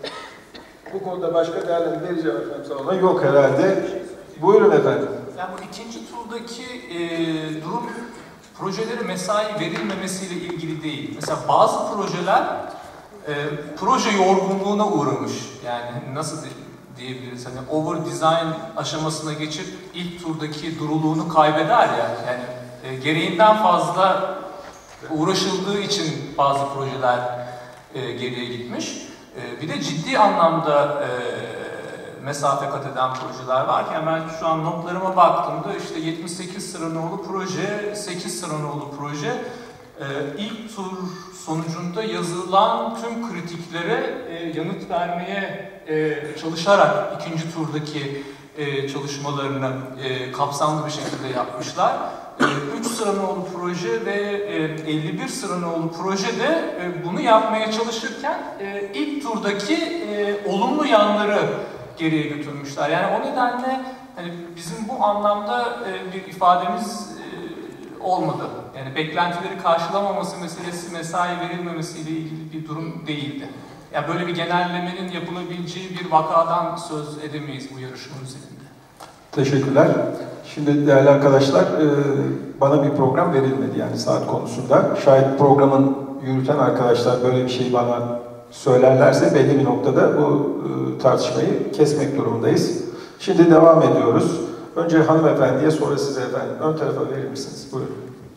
bu konuda başka değerlendirme vereceğim efendim sana. Yok herhalde. Buyurun efendim.
Yani bu ikinci turdaki e, durum projelere mesai verilmemesiyle ilgili değil. Mesela bazı projeler e, proje yorgunluğuna uğramış. Yani nasıl diyebiliriz? Hani over design aşamasına geçip ilk turdaki duruluğunu kaybeder ya. Yani e, gereğinden fazla uğraşıldığı için bazı projeler e, geriye gitmiş. E, bir de ciddi anlamda e, mesafe kat eden projeler varken ben şu an notlarıma baktığımda işte yetmiş sekiz sıra nolu proje, sekiz sıra nolu proje e, ilk tur sonucunda yazılan tüm kritiklere e, yanıt vermeye e, çalışarak ikinci turdaki e, çalışmalarını e, kapsamlı bir şekilde yapmışlar. üç sıra nolu proje ve elli bir sıra nolu proje de bunu yapmaya çalışırken ilk turdaki olumlu yanları geriye götürmüşler. Yani o nedenle hani bizim bu anlamda bir ifademiz olmadı. Yani beklentileri karşılamaması meselesi mesai verilmemesiyle ilgili bir durum değildi. Yani böyle bir genellemenin yapılabileceği bir vakadan söz edemeyiz bu yarışma üzerinde.
Teşekkürler. Şimdi değerli arkadaşlar, bana bir program verilmedi yani saat konusunda. Şayet programın yürüten arkadaşlar böyle bir şeyi bana söylerlerse belli bir noktada bu tartışmayı kesmek durumundayız. Şimdi devam ediyoruz. Önce hanımefendiye, sonra size efendim. Ön tarafa verir misiniz? Buyurun.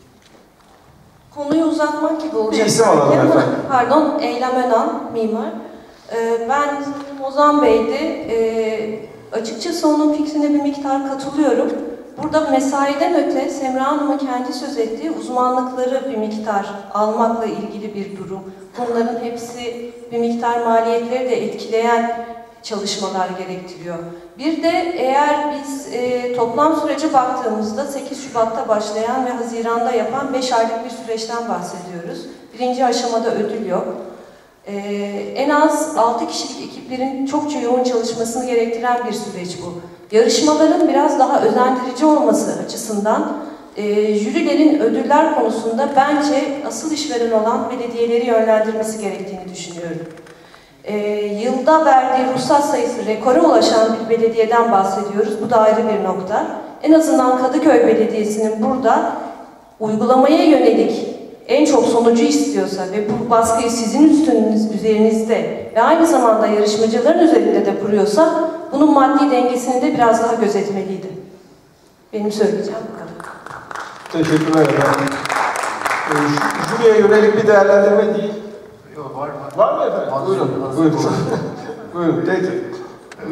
Konuyu uzatmak gibi olacak.
Bir isim alalım efendim.
Pardon, Eylem Önan, mimar. Ben Ozan Bey'di. Açıkçası onun fikrine bir miktar katılıyorum. Burada mesaiden öte Semra Hanım'ın kendi söz ettiği uzmanlıkları bir miktar almakla ilgili bir durum. Bunların hepsi bir miktar maliyetleri de etkileyen çalışmalar gerektiriyor. Bir de eğer biz e, toplam sürece baktığımızda sekiz Şubat'ta başlayan ve Haziran'da yapan beş aylık bir süreçten bahsediyoruz. Birinci aşamada ödül yok. Ee, en az altı kişilik ekiplerin çokça yoğun çalışmasını gerektiren bir süreç bu. Yarışmaların biraz daha özendirici olması açısından e, jürilerin ödüller konusunda bence asıl işveren olan belediyeleri yönlendirmesi gerektiğini düşünüyorum. E, yılda verdiği ruhsat sayısı rekora ulaşan bir belediyeden bahsediyoruz. Bu da ayrı bir nokta. En azından Kadıköy Belediyesi'nin burada uygulamaya yönelik en çok sonucu istiyorsa ve bu baskıyı sizin üstünüz, üzerinizde ve aynı zamanda yarışmacıların üzerinde de kuruyorsa bunun maddi dengesini de biraz daha gözetmeliydi. Benim söyleyeceğim bu kadar.
Teşekkürler efendim. Ee, jüriye yönelik bir değerlendirme değil.
Yok, var mı?
Var mı efendim?
Az
Buyurun.
az
Buyurun.
az
Buyurun. Peki.
Ee,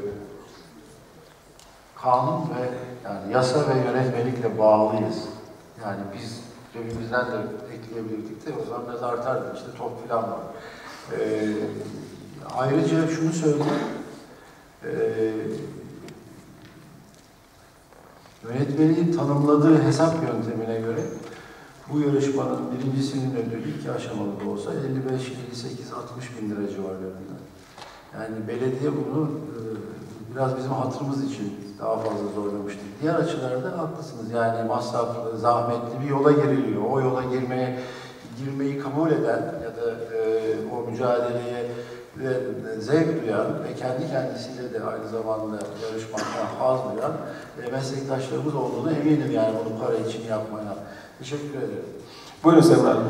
kanun ve yani yasa ve yönetmelikle bağlıyız. Yani biz cebimizden de ekleyebilirdik de o zaman biraz artardı. İşte top falan var. Ee, ayrıca şunu söyleyeyim. Ee, yönetmeliğin tanımladığı hesap yöntemine göre bu yarışmanın birincisinin ödülü iki aşamalı da olsa elli beş, elli sekiz, altmış bin lira civarlarında. Yani belediye bunu e, biraz bizim hatırımız için daha fazla zorlamıştır. Diğer açılarda haklısınız. Yani masraflı, zahmetli bir yola giriliyor. O yola girmeye girmeyi kabul eden ya da e, o mücadeleye ve zevk duyan ve kendi kendisiyle de aynı zamanda yarışmaktan haz duyan e, meslektaşlarımız olduğunu eminim yani bunu para için yapmaya. Teşekkür ederim.
Buyurun Semra Hanım.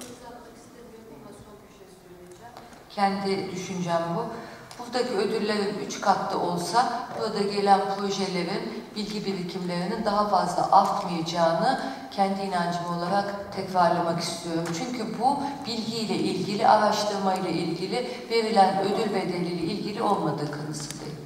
Kendi düşüncem bu. Buradaki ödüllerin üç katlı olsa burada gelen projelerin bilgi birikimlerinin daha fazla artmayacağını kendi inancım olarak tekrarlamak istiyorum. Çünkü bu bilgiyle ilgili, araştırmayla ilgili, verilen ödül bedeliyle ilgili olmadığı kanısındayım.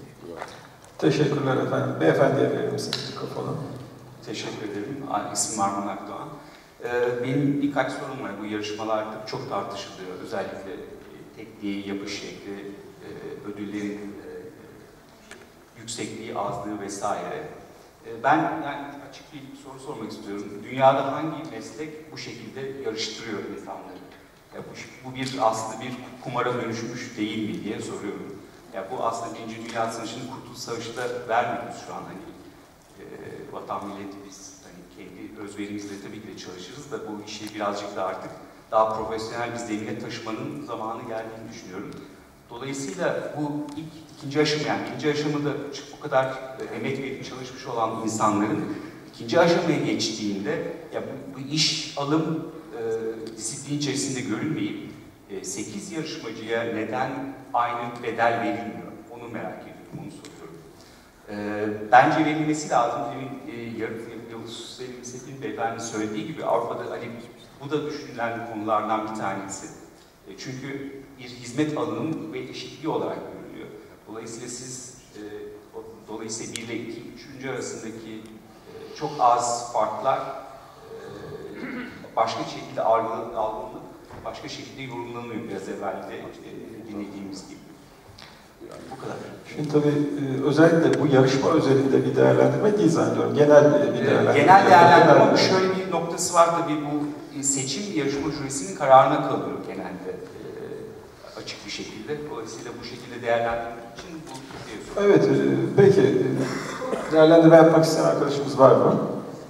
Teşekkürler efendim. Beyefendiye verir misiniz mikrofonu?
Teşekkür ederim. İsmim Arman Akdoğan. Ee, benim birkaç sorum var. Bu yarışmalar artık çok tartışılıyor. Özellikle tekniği, yapış şekli, e, ödüllerin e, yüksekliği, azlığı vesaire. E, ben yani açık bir soru sormak istiyorum. Dünyada hangi meslek bu şekilde yarıştırıyor insanları? Ya bu, bu bir aslında bir kumara dönüşmüş değil mi diye soruyorum. Ya bu aslında Birinci Dünya Savaşı'nın Kurtuluş Savaşı'da vermiyoruz şu an. Hani, e, vatan milleti biz hani kendi özverimizle tabii ki de çalışırız da bu işi birazcık da artık daha profesyonel bir zemine taşımanın zamanı geldiğini düşünüyorum. Dolayısıyla bu ilk, ikinci aşama, yani birinci aşamada bu kadar e, emek verip çalışmış olan insanların ikinci aşamaya geçtiğinde ya bu, bu iş alım e, disiplin içerisinde görülmeyip e, sekiz yarışmacıya neden aynı bedel verilmiyor? Onu merak ediyorum, onu soruyorum. E, bence verilmesi lazım. Demin e, Yavuz Selim Selim Beyefendi söylediği gibi Avrupa'da hani bu da düşünülen konulardan bir tanesi. E, çünkü bir hizmet alımı ve eşitliği olarak görülüyor. Dolayısıyla siz e, o, dolayısıyla bir ile iki, üçüncü arasındaki e, çok az farklar e, başka şekilde algılanıp başka şekilde yorumlanıyor biraz evvel de e, dinlediğimiz gibi. Yani bu kadar.
Şimdi tabii e, özellikle bu yarışma özelinde bir değerlendirme değil zannediyorum. Genel bir değerlendirme.
Genel değerlendirme ama şöyle bir noktası var tabii bu seçim yarışma jürisinin kararına kalıyor genelde e, açık bir şekilde. Dolayısıyla bu şekilde değerlendirmek için bu diyorsun.
Evet, e, peki. E, değerlendirme yapmak isteyen arkadaşımız var mı?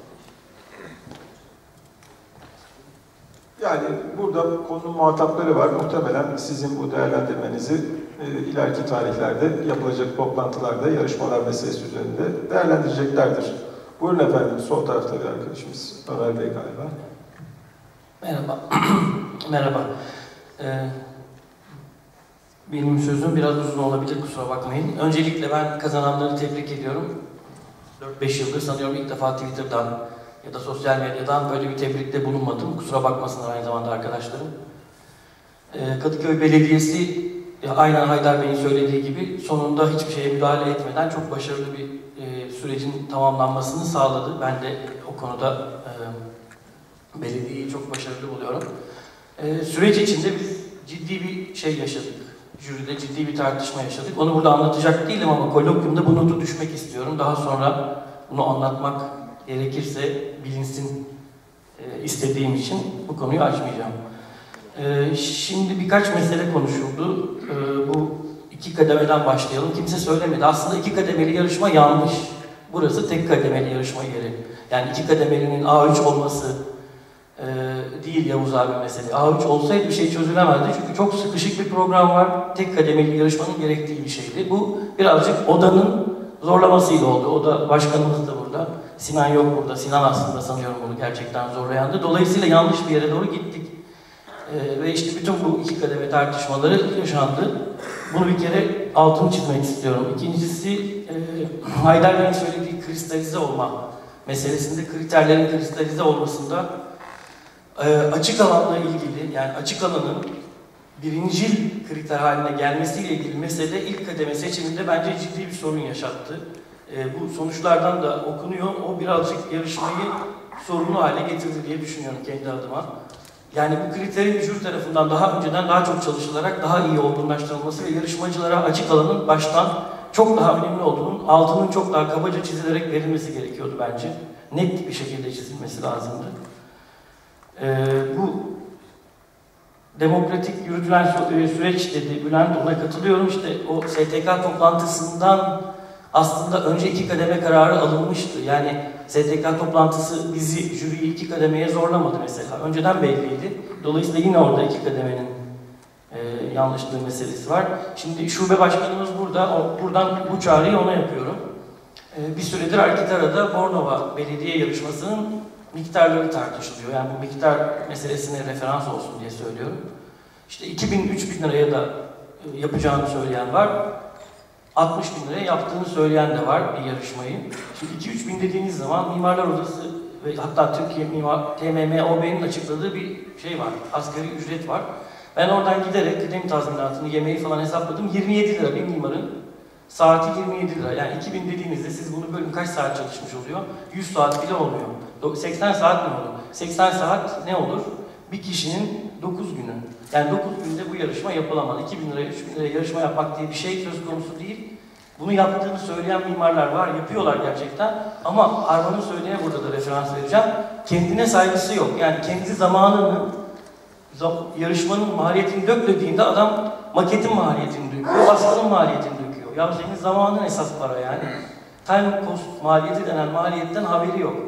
Yani burada konunun muhatapları var. Muhtemelen sizin bu değerlendirmenizi e, ileriki tarihlerde yapılacak toplantılarda yarışmalar meselesi üzerinde değerlendireceklerdir. Buyurun efendim, sol tarafta bir arkadaşımız Ömer Bey galiba.
Merhaba. Merhaba. Ee, benim sözüm biraz uzun olabilir, kusura bakmayın. Öncelikle ben kazananları tebrik ediyorum. dört beş yıldır sanıyorum ilk defa Twitter'dan ya da sosyal medyadan böyle bir tebrikte bulunmadım. Kusura bakmasınlar aynı zamanda arkadaşlarım. Ee, Kadıköy Belediyesi aynen Haydar Bey'in söylediği gibi sonunda hiçbir şeye müdahale etmeden çok başarılı bir e, sürecin tamamlanmasını sağladı. Ben de o konuda e, belediyeyi çok başarılı buluyorum. E, süreç içinde biz ciddi bir şey yaşadık. Jüride ciddi bir tartışma yaşadık. Onu burada anlatacak değilim ama kolokyumda bu notu düşmek istiyorum. Daha sonra bunu anlatmak gerekirse bilinsin e, istediğim için bu konuyu açmayacağım. E, şimdi birkaç mesele konuşuldu. E, bu iki kademeden başlayalım. Kimse söylemedi. Aslında iki kademeli yarışma yanlış. Burası tek kademeli yarışma yeri. Yani iki kademelinin A üç olması e, değil Yavuz abi mesele. A üç olsaydı bir şey çözülemezdi. Çünkü çok sıkışık bir program var. Tek kademeli yarışmanın gerektiği bir şeydi. Bu birazcık odanın zorlamasıyla oldu. Oda başkanımız da burada. Sinan yok burada. Sinan aslında sanıyorum bunu gerçekten zorlayandı. Dolayısıyla yanlış bir yere doğru gittik. Ee, ve işte bütün bu iki kademe tartışmaları yaşandı. Bunu bir kere altını çizmek istiyorum. İkincisi, e, Haydar Bey'in söylediği kristalize olma meselesinde, kriterlerin kristalize olmasında e, açık alanla ilgili, yani açık alanın birincil kriter haline gelmesiyle ilgili mesele ilk kademe seçiminde bence ciddi bir sorun yaşattı. E, bu sonuçlardan da okunuyor. O birazcık yarışmayı sorunlu hale getirdi diye düşünüyorum kendi adıma. Yani bu kriterin jüri tarafından daha önceden daha çok çalışılarak daha iyi olgunlaştırılması ve yarışmacılara açık alanın baştan çok daha önemli olduğunun altının çok daha kabaca çizilerek verilmesi gerekiyordu bence. Net bir şekilde çizilmesi lazımdı. Ee, bu demokratik yürütülen süreç dedi Bülent, ona katılıyorum. İşte o S T K toplantısından aslında önce iki kademe kararı alınmıştı. Yani S T K toplantısı bizi, jüriyi iki kademeye zorlamadı mesela. Önceden belliydi. Dolayısıyla yine orada iki kademenin e, yanlışlığı meselesi var. Şimdi şube başkanımız burada. O, buradan bu çağrıyı ona yapıyorum. E, bir süredir Arkitara'da Bornova belediye yarışmasının miktarları tartışılıyor. Yani bu miktar meselesine referans olsun diye söylüyorum. İşte iki bin üç bin liraya da e, yapacağını söyleyen var. altmış bin liraya yaptığını söyleyen de var bir yarışmayı. Şimdi iki üç bin dediğiniz zaman Mimarlar Odası ve hatta Türkiye Mimar T M M O B'nin açıkladığı bir şey var. Asgari ücret var. Ben oradan giderek kıdem tazminatını, yemeği falan hesapladım. yirmi yedi lira bir mimarın Saati yirmi yedi lira. Yani iki bin dediğinizde siz bunu bölün kaç saat çalışmış oluyor? yüz saat bile olmuyor. seksen saat mi olur? seksen saat ne olur? Bir kişinin dokuz günü. Yani dokuz günde bu yarışma yapılamaz. iki bin liraya, üç bin liraya yarışma yapmak diye bir şey söz konusu değil. Bunu yaptığını söyleyen mimarlar var, yapıyorlar gerçekten. Ama Arman'ın söylediğine burada da referans vereceğim. Kendine saygısı yok. Yani kendi zamanını, yarışmanın maliyetini dök dediğinde adam maketin maliyetini döküyor, baskının maliyetini döküyor. Ya senin zamanın esas para yani. Time cost maliyeti denen maliyetten haberi yok.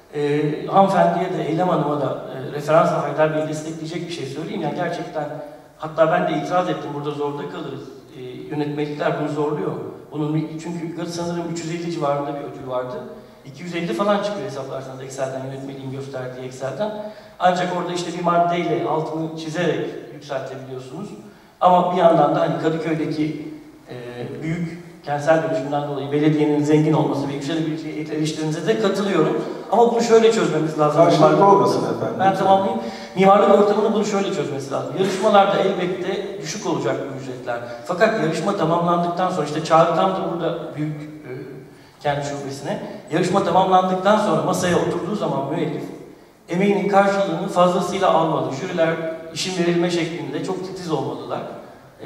Ee, hanımefendiye de, Eylem Hanım'a da e, referansla Haydar Bey'i destekleyecek bir şey söyleyeyim. Yani gerçekten, hatta ben de itiraz ettim, burada zorda kalırız. E, yönetmelikler bunu zorluyor. Bunun çünkü sanırım üç yüz elli civarında bir ödül vardı. iki yüz elli falan çıkıyor hesaplarsanız Excel'den, yönetmeliğin gösterdiği Excel'den. Ancak orada işte bir maddeyle altını çizerek yükseltebiliyorsunuz. Ama bir yandan da hani Kadıköy'deki e, büyük kentsel dönüşümden dolayı belediyenin zengin olması ve yükselebileceği eleştirinize de katılıyorum. Ama bunu şöyle çözmemiz lazım.
Karşılıklı olmasın efendim.
Ben tamamlayayım. Mimarlık ortamını bunu şöyle çözmesi lazım. Yarışmalarda elbette düşük olacak bu ücretler. Fakat yarışma tamamlandıktan sonra, işte Çağrı tam da burada büyük e, kendi şubesine, yarışma tamamlandıktan sonra masaya oturduğu zaman müellif emeğinin karşılığını fazlasıyla almalı. Jüriler işin verilme şeklinde çok titiz olmalılar. E,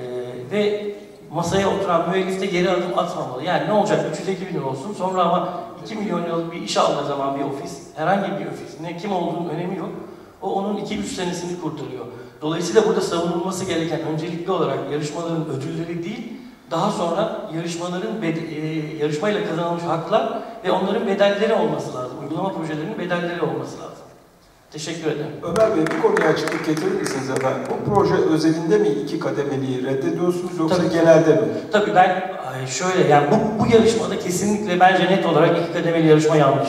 ve masaya oturan müellif de geri adım atmamalı. Yani ne olacak? üç yüz elli bin lira olsun. Sonra ama iki milyon liralık bir iş aldığı zaman bir ofis, herhangi bir ofis, ne kim olduğunun önemi yok. O onun iki üç senesini kurtarıyor. Dolayısıyla burada savunulması gereken öncelikli olarak yarışmaların ödülleri değil, daha sonra yarışmaların e, yarışmayla kazanılmış haklar ve onların bedelleri olması lazım. Uygulama projelerinin bedelleri olması lazım. Teşekkür ederim.
Ömer Bey, bir konuya açıklık getirir misiniz efendim? Bu proje özelinde mi iki kademeliyi reddediyorsunuz yoksa
Tabii,
genelde mi?
Tabii ben şöyle, yani bu, bu yarışmada kesinlikle bence net olarak iki kademeli yarışma yanlış.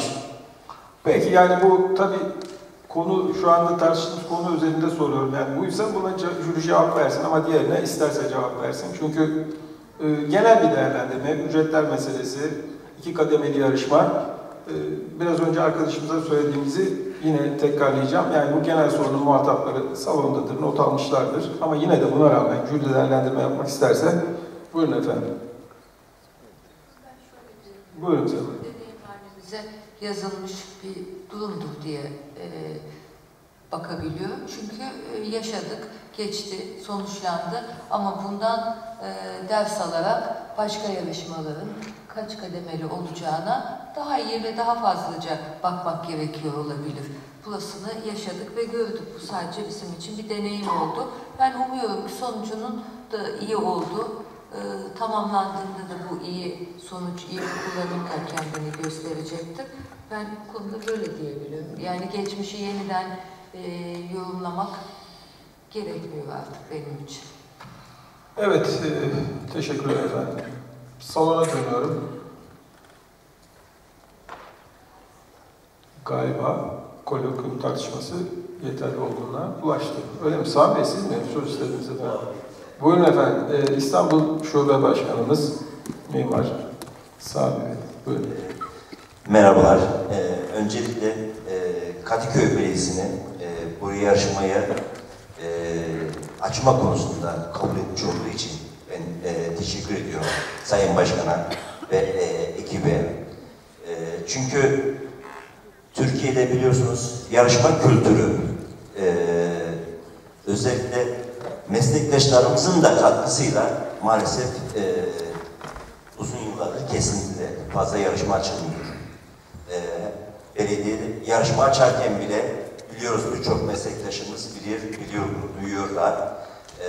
Peki, yani bu tabii konu, şu anda tartıştığımız konu üzerinde soruyorum. Yani buysa buna jüri cevap versin ama diğerine isterse cevap versin. Çünkü e, genel bir değerlendirme, ücretler meselesi, iki kademeli yarışma, e, biraz önce arkadaşımıza söylediğimizi yine tekrarlayacağım. Yani bu genel sorunun muhatapları salondadır, not almışlardır. Ama yine de buna rağmen jüri değerlendirme yapmak isterse buyurun efendim. Buyurun efendim.
Bize yazılmış bir durumdur diye e, bakabiliyor. Çünkü e, yaşadık, geçti, sonuçlandı. Ama bundan e, ders alarak başka yarışmaların kaç kademeli olacağına daha iyi ve daha fazlaca bakmak gerekiyor olabilir. Burasını yaşadık ve gördük. Bu sadece bizim için bir deneyim oldu. Ben umuyorum ki sonucunun da iyi oldu. Ee, tamamlandığında da bu iyi sonuç, iyi kullanımla kendini gösterecektir. Ben bu konuda böyle diyebiliyorum. Yani geçmişi yeniden e, yorumlamak gerekmiyor artık benim için.
Evet, e, teşekkürler efendim. Salona dönüyorum. Galiba kolokyum tartışması yeterli olduğuna ulaştı. Öyle mi? Sami Bey, siz mi söz istediniz efendim? Buyurun efendim. Ee, İstanbul Şube Başkanımız Mimar Sami Bey. Buyurun.
Merhabalar. Ee, öncelikle e, Kadıköy Belediyesi'ne e, bu yarışmaya e, açma konusunda kabul etmiş olduğu için ben e, teşekkür ediyorum Sayın Başkan'a ve e, ekibe. E, çünkü Türkiye'de biliyorsunuz yarışma kültürü e, özellikle meslektaşlarımızın da katkısıyla maalesef e, uzun yıllardır kesinlikle fazla yarışma açılmıyor. E, belediye yarışma açarken bile biliyoruz, birçok meslektaşımız bilir, biliyor, duyuyorlar. E,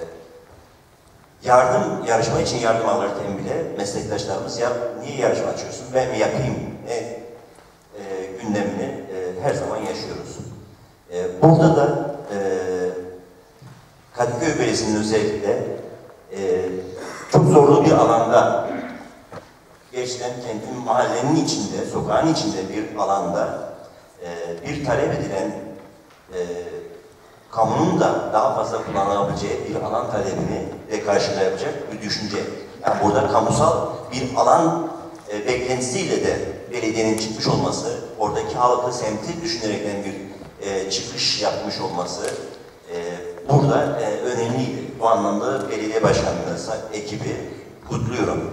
yardım, yarışma için yardım alırken bile meslektaşlarımız ya niye yarışma açıyorsun, ben mi yapayım ne e, gündemini e, her zaman yaşıyoruz. E, burada da e, Kadıköy Belediyesi'nin özellikle e, çok zorlu bir alanda, gerçekten kendi mahallenin içinde, sokağın içinde bir alanda e, bir talep edilen e, kamunun da daha fazla kullanabileceği bir alan talebini de karşılayabilecek bir düşünce. Yani burada kamusal bir alan e, beklentisiyle de belediyenin çıkmış olması, oradaki halkı semti düşünerekten bir e, çıkış yapmış olması e, burada e, önemliydi. Bu anlamda belediye başkanlığı ekibi kutluyorum.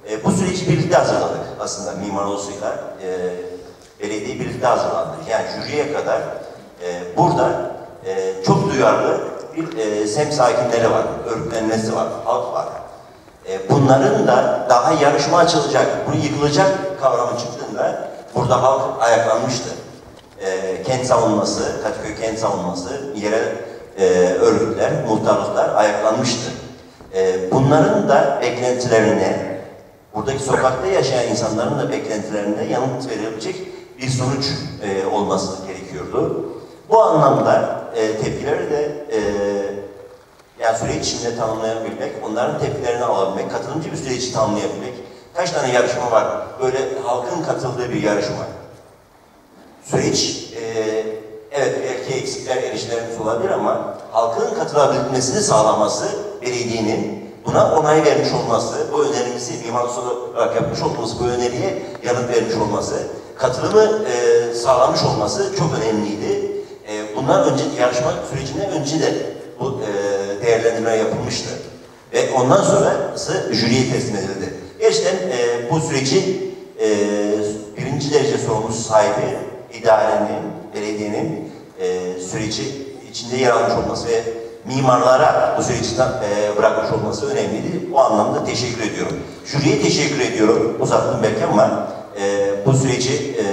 E, bu süreci birlikte hazırladık aslında Mimar Odası'yla. E, belediye birlikte hazırlandı. Yani jüriye kadar e, burada e, çok duyarlı bir e, semt sakinleri var, örgütlenmesi var, halk var. E, bunların da daha yarışma açılacak, bunu yıkılacak kavramı çıktığında burada halk ayaklanmıştı. E, kent savunması, Kadıköy kent savunması, yerel e, örgütler, muhtarlıklar ayaklanmıştı. E, bunların da beklentilerine, buradaki sokakta yaşayan insanların da beklentilerine yanıt verebilecek bir sonuç e, olması gerekiyordu. Bu anlamda e, tepkileri de e, yani süreç içinde tanımlayabilmek, onların tepkilerini alabilmek, katılımcı bir süreci tanımlayabilmek. Kaç tane yarışma var? Böyle halkın katıldığı bir yarışma. Süreç, e, evet belki eksikler, erişilerimiz olabilir ama halkın katılabilmesini sağlaması, belediyenin buna onay vermiş olması, bu önerimizi mimar olarak yapmış olması, bu öneriye yanıt vermiş olması, katılımı e, sağlamış olması çok önemliydi. E, bundan önce, yarışma sürecinde önce de bu e, değerlendirme yapılmıştı. Ve ondan sonrası jüriye teslim edildi. Gerçekten e, bu sürecin e, birinci derece sorumlusu sahibi idarenin, belediyenin e, süreci içinde yer almış olması ve mimarlara bu süreci e, bırakmış olması önemliydi. O anlamda teşekkür ediyorum. Jüriye teşekkür ediyorum. Uzattım belki ama e, bu süreci e,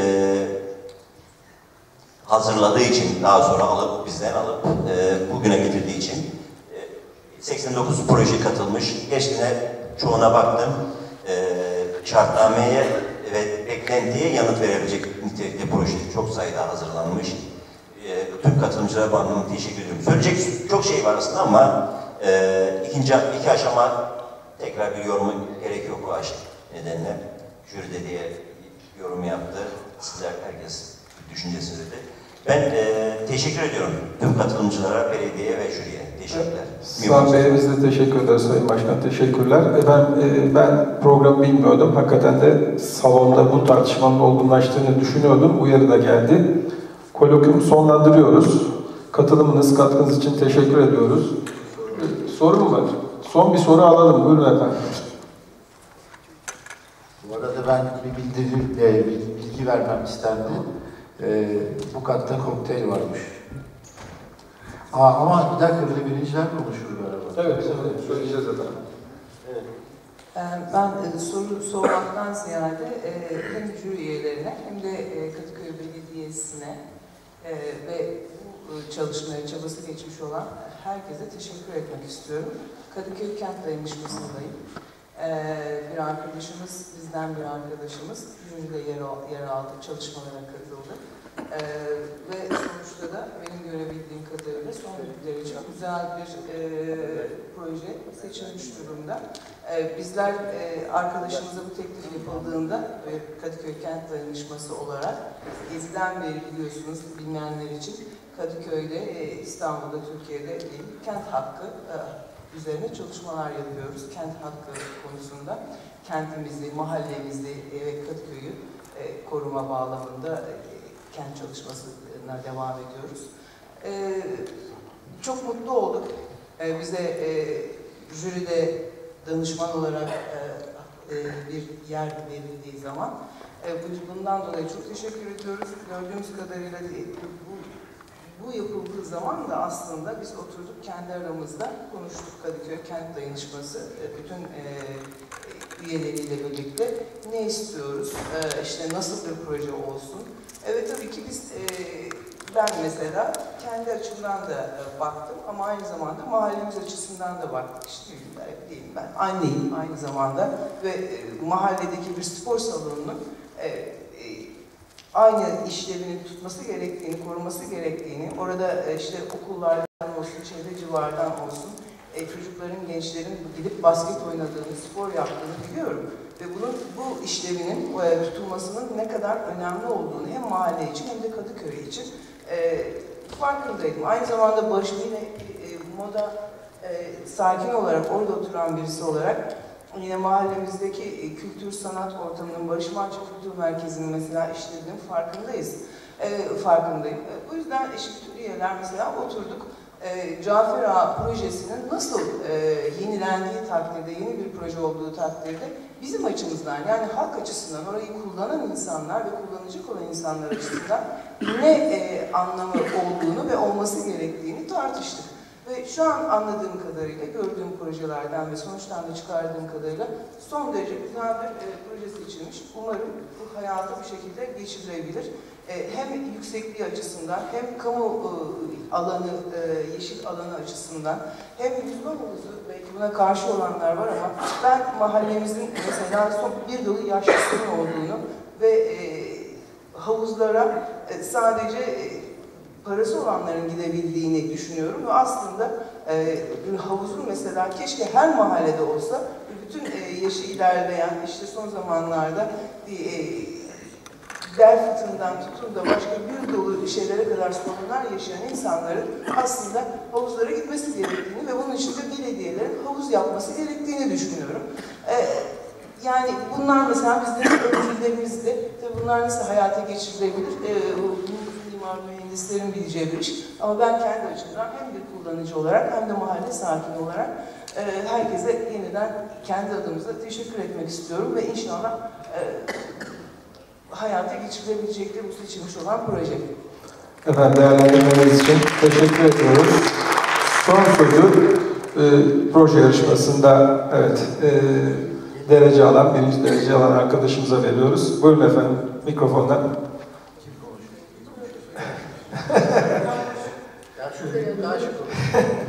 hazırladığı için, daha sonra alıp bizden alıp e, bugüne getirdiği için e, seksen dokuz proje katılmış. Geçtiğine çoğuna baktım. E, şartnameye ve beklentiye yanıt verebilecek nitelikte proje çok sayıda hazırlanmış. E, tüm katılımcılara bu anlamda teşekkür ediyorum. Söyleyecek çok şey var aslında ama e, ikinci iki aşama tekrar bir yorumu gerek yok bu aşama nedenle. Jüride diye yorum yaptı. Sizler herkes düşüncesini dedi. Ben e, teşekkür ediyorum tüm katılımcılara, belediyeye ve jüriye. Teşekkürler.
Sağ Bey'e biz de teşekkür ederiz Sayın Başkan. Teşekkürler. E, ben e, ben programı bilmiyordum. Hakikaten de salonda bu tartışmanın olgunlaştığını düşünüyordum. Uyarı da geldi. Kolokyumu sonlandırıyoruz. Katılımınız, katkınız için teşekkür ediyoruz. Soru mu var? Son bir soru alalım. Buyurun efendim.
Bu arada ben bir bilgi, bir bilgi vermem isterdim. Ee, bu katta kokteyl varmış. Aa, ama bir dakika böyle birinciler konuşur galiba.
Evet, evet. Söyleyeceğiz efendim.
Evet. Ben e, soru sormaktan ziyade e, hem jüri üyelerine hem de e, Kadıköy Belediyesi'ne e, ve bu çalışmaya çabası geçmiş olan herkese teşekkür etmek istiyorum. Kadıköy Kent Dayanışması'ndayım. E, bir arkadaşımız, bizden bir arkadaşımız jüride yer, yer aldı, çalışmalara katıldı. Ee, ve sonuçta da benim görebildiğim kadarıyla son derece güzel bir e, proje seçilmiş durumda. E, bizler e, arkadaşımıza bu teklif yapıldığında ve Kadıköy Kent Dayanışması olarak Gezi'den beri biliyorsunuz bilmeyenler için Kadıköy'de, e, İstanbul'da, Türkiye'de değil, kent hakkı e, üzerine çalışmalar yapıyoruz. Kent hakkı konusunda kentimizi, mahallemizi e, ve Kadıköy'ü e, koruma bağlamında e, kent çalışmasına devam ediyoruz. Ee, çok mutlu olduk. Ee, bize e, jüride danışman olarak e, e, bir yer verildiği zaman e, bundan dolayı çok teşekkür ediyoruz. Gördüğümüz kadarıyla bu, bu yapıldığı zaman da aslında biz oturduk kendi aramızda konuştuk. Kadıköy Kent Dayanışması bütün e, üyeleriyle birlikte ne istiyoruz, e, işte nasıl bir proje olsun. Evet tabii ki biz, e, ben mesela kendi açımdan da e, baktım ama aynı zamanda mahallemiz açısından da baktık. İşte diyeyim ben, anneyim aynı zamanda ve e, mahalledeki bir spor salonunun e, e, aynı işlevini tutması gerektiğini, koruması gerektiğini, orada e, işte okullardan olsun, çevre civardan olsun, e, çocukların, gençlerin gidip basket oynadığını, spor yaptığını biliyorum. Ve bunun, bu işlevinin e, tutulmasının ne kadar önemli olduğunu hem mahalle için hem de Kadıköy için e, farkındaydım. Aynı zamanda Barış yine e, moda e, sakin olarak orada oturan birisi olarak yine mahallemizdeki e, kültür sanat ortamının Barış Manço Kültür Merkezi'nin mesela işlediğinin farkındayız. E, farkındayım. E, bu yüzden işte bütün üyeler mesela oturduk. E, Cafer Ağa projesinin nasıl e, yenilendiği takdirde, yeni bir proje olduğu takdirde
bizim açımızdan, yani halk açısından, orayı kullanan insanlar ve kullanacak olan insanlar açısından ne e, anlamı olduğunu ve olması gerektiğini tartıştık. Ve şu an anladığım kadarıyla, gördüğüm projelerden ve sonuçtan da çıkardığım kadarıyla son derece güzel bir e, proje seçilmiş. Umarım bu hayata bir şekilde geçirilebilir. E, hem yüksekliği açısından, hem kamu e, alanı, e, yeşil alanı açısından, hem yüzme havuzu, belki buna karşı olanlar var ama ben mahallemizin mesela son bir dolu yaşlısının olduğunu ve e, havuzlara e, sadece e, parası olanların gidebildiğini düşünüyorum ve aslında e, bir havuzun mesela keşke her mahallede olsa bütün e, yaşı ilerleyen, işte son zamanlarda bir e, bel fıtığından tutun da başka bir dolu şeylere kadar sorunlar yaşayan insanların aslında havuzlara gitmesi gerektiğini ve bunun için de belediyelerin havuz yapması gerektiğini düşünüyorum. E, yani bunlar mesela bizim öncülerimizde, bunlar nasıl hayata geçirilebilir? E, mimar mühendislerin bileceği bir iş. Ama ben kendi açımdan hem bir kullanıcı olarak hem de mahalle sakini olarak e, herkese yeniden kendi adımıza teşekkür etmek istiyorum ve inşallah e, hayata geçirilebilecektir bu seçilmiş olan proje.
Efendim değerlendirmeniz için teşekkür ediyoruz. Son sözü e, proje yarışmasında evet e, derece alan, birinci derece alan arkadaşımıza veriyoruz. Buyurun efendim mikrofondan.
Ya şuraya daha şık olur.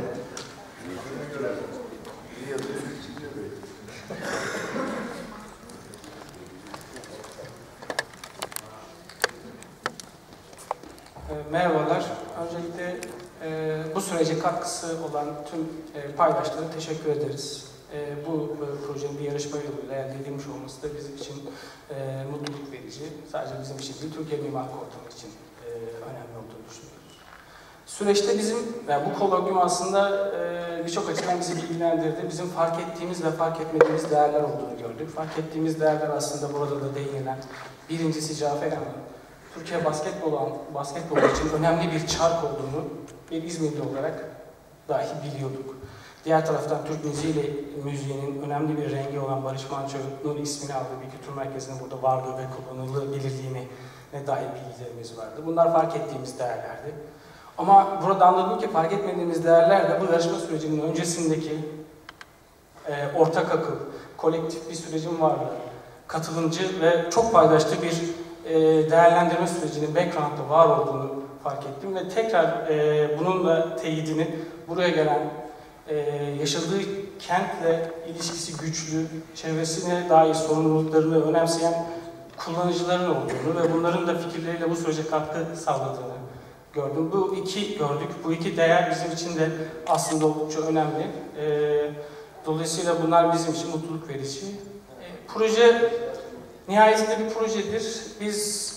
Merhabalar. Öncelikle e, bu sürece katkısı olan tüm e, paydaşlara teşekkür ederiz. E, bu e, projenin bir yarışma yoluyla elde edilmiş olması da bizim için e, mutluluk verici. Sadece bizim için değil, Türkiye Mimarlık Ortamı için e, önemli olduğunu düşünüyoruz. Süreçte bizim, yani bu kolokyum aslında e, birçok açıdan bizi bilgilendirdi. Bizim fark ettiğimiz ve fark etmediğimiz değerler olduğunu gördük. Fark ettiğimiz değerler aslında burada da değinilen, birincisi Cafer Hanım, Türkiye basketbol, basketbol için önemli bir çark olduğunu bir İzmirli olarak dahi biliyorduk. Diğer taraftan Türk müziğiyle müziğinin önemli bir rengi olan Barış Manço'nun ismini aldığı bir kültür merkezinin burada varlığı ve kullanılabilirliğine dair bilgilerimiz vardı. Bunlar fark ettiğimiz değerlerdi. Ama burada anladım ki fark etmediğimiz değerler de bu yarışma sürecinin öncesindeki e, ortak akıl, kolektif bir sürecin varlığı, katılımcı ve çok paydaşlı bir e, değerlendirme sürecinin background'da var olduğunu fark ettim ve tekrar e, bunun da teyidini buraya gelen e, yaşadığı kentle ilişkisi güçlü, çevresine dair sorumluluklarını önemseyen kullanıcıların olduğunu ve bunların da fikirleriyle bu sürece katkı sağladığını gördüm. Bu iki gördük. Bu iki değer bizim için de aslında oldukça önemli. E, dolayısıyla bunlar bizim için mutluluk verici. E, proje nihayetinde bir projedir. Biz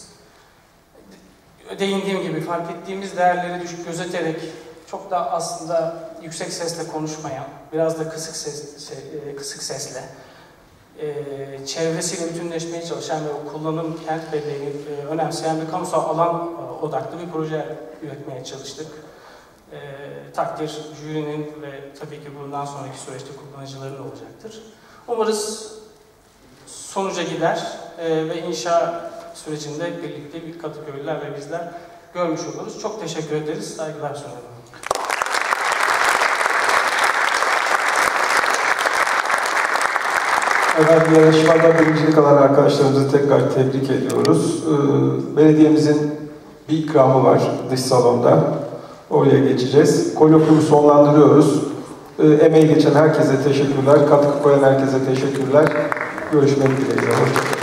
değindiğim gibi fark ettiğimiz değerleri düşük gözeterek çok da aslında yüksek sesle konuşmayan, biraz da kısık ses, kısık sesle e, çevresiyle bütünleşmeye çalışan ve o kullanım kent belleğini e, önemseyen bir kamusal alan e, odaklı bir proje üretmeye çalıştık. E, takdir jürinin ve tabii ki bundan sonraki süreçte kullanıcıların olacaktır. Umarız sonuca gider e, ve inşa sürecinde birlikte bir Kadıköylüler ve bizler görmüş oluruz. Çok teşekkür ederiz. Saygılar sunarım.
Efendim yarışmada birincilik alan arkadaşlarımızı tekrar tebrik ediyoruz. Ee, belediyemizin bir ikramı var dış salonda. Oraya geçeceğiz. Kolokyumu sonlandırıyoruz. Ee, emeği geçen herkese teşekkürler. Katkı koyan herkese teşekkürler. Görüşmek dileğiyle. Hoşçakalın.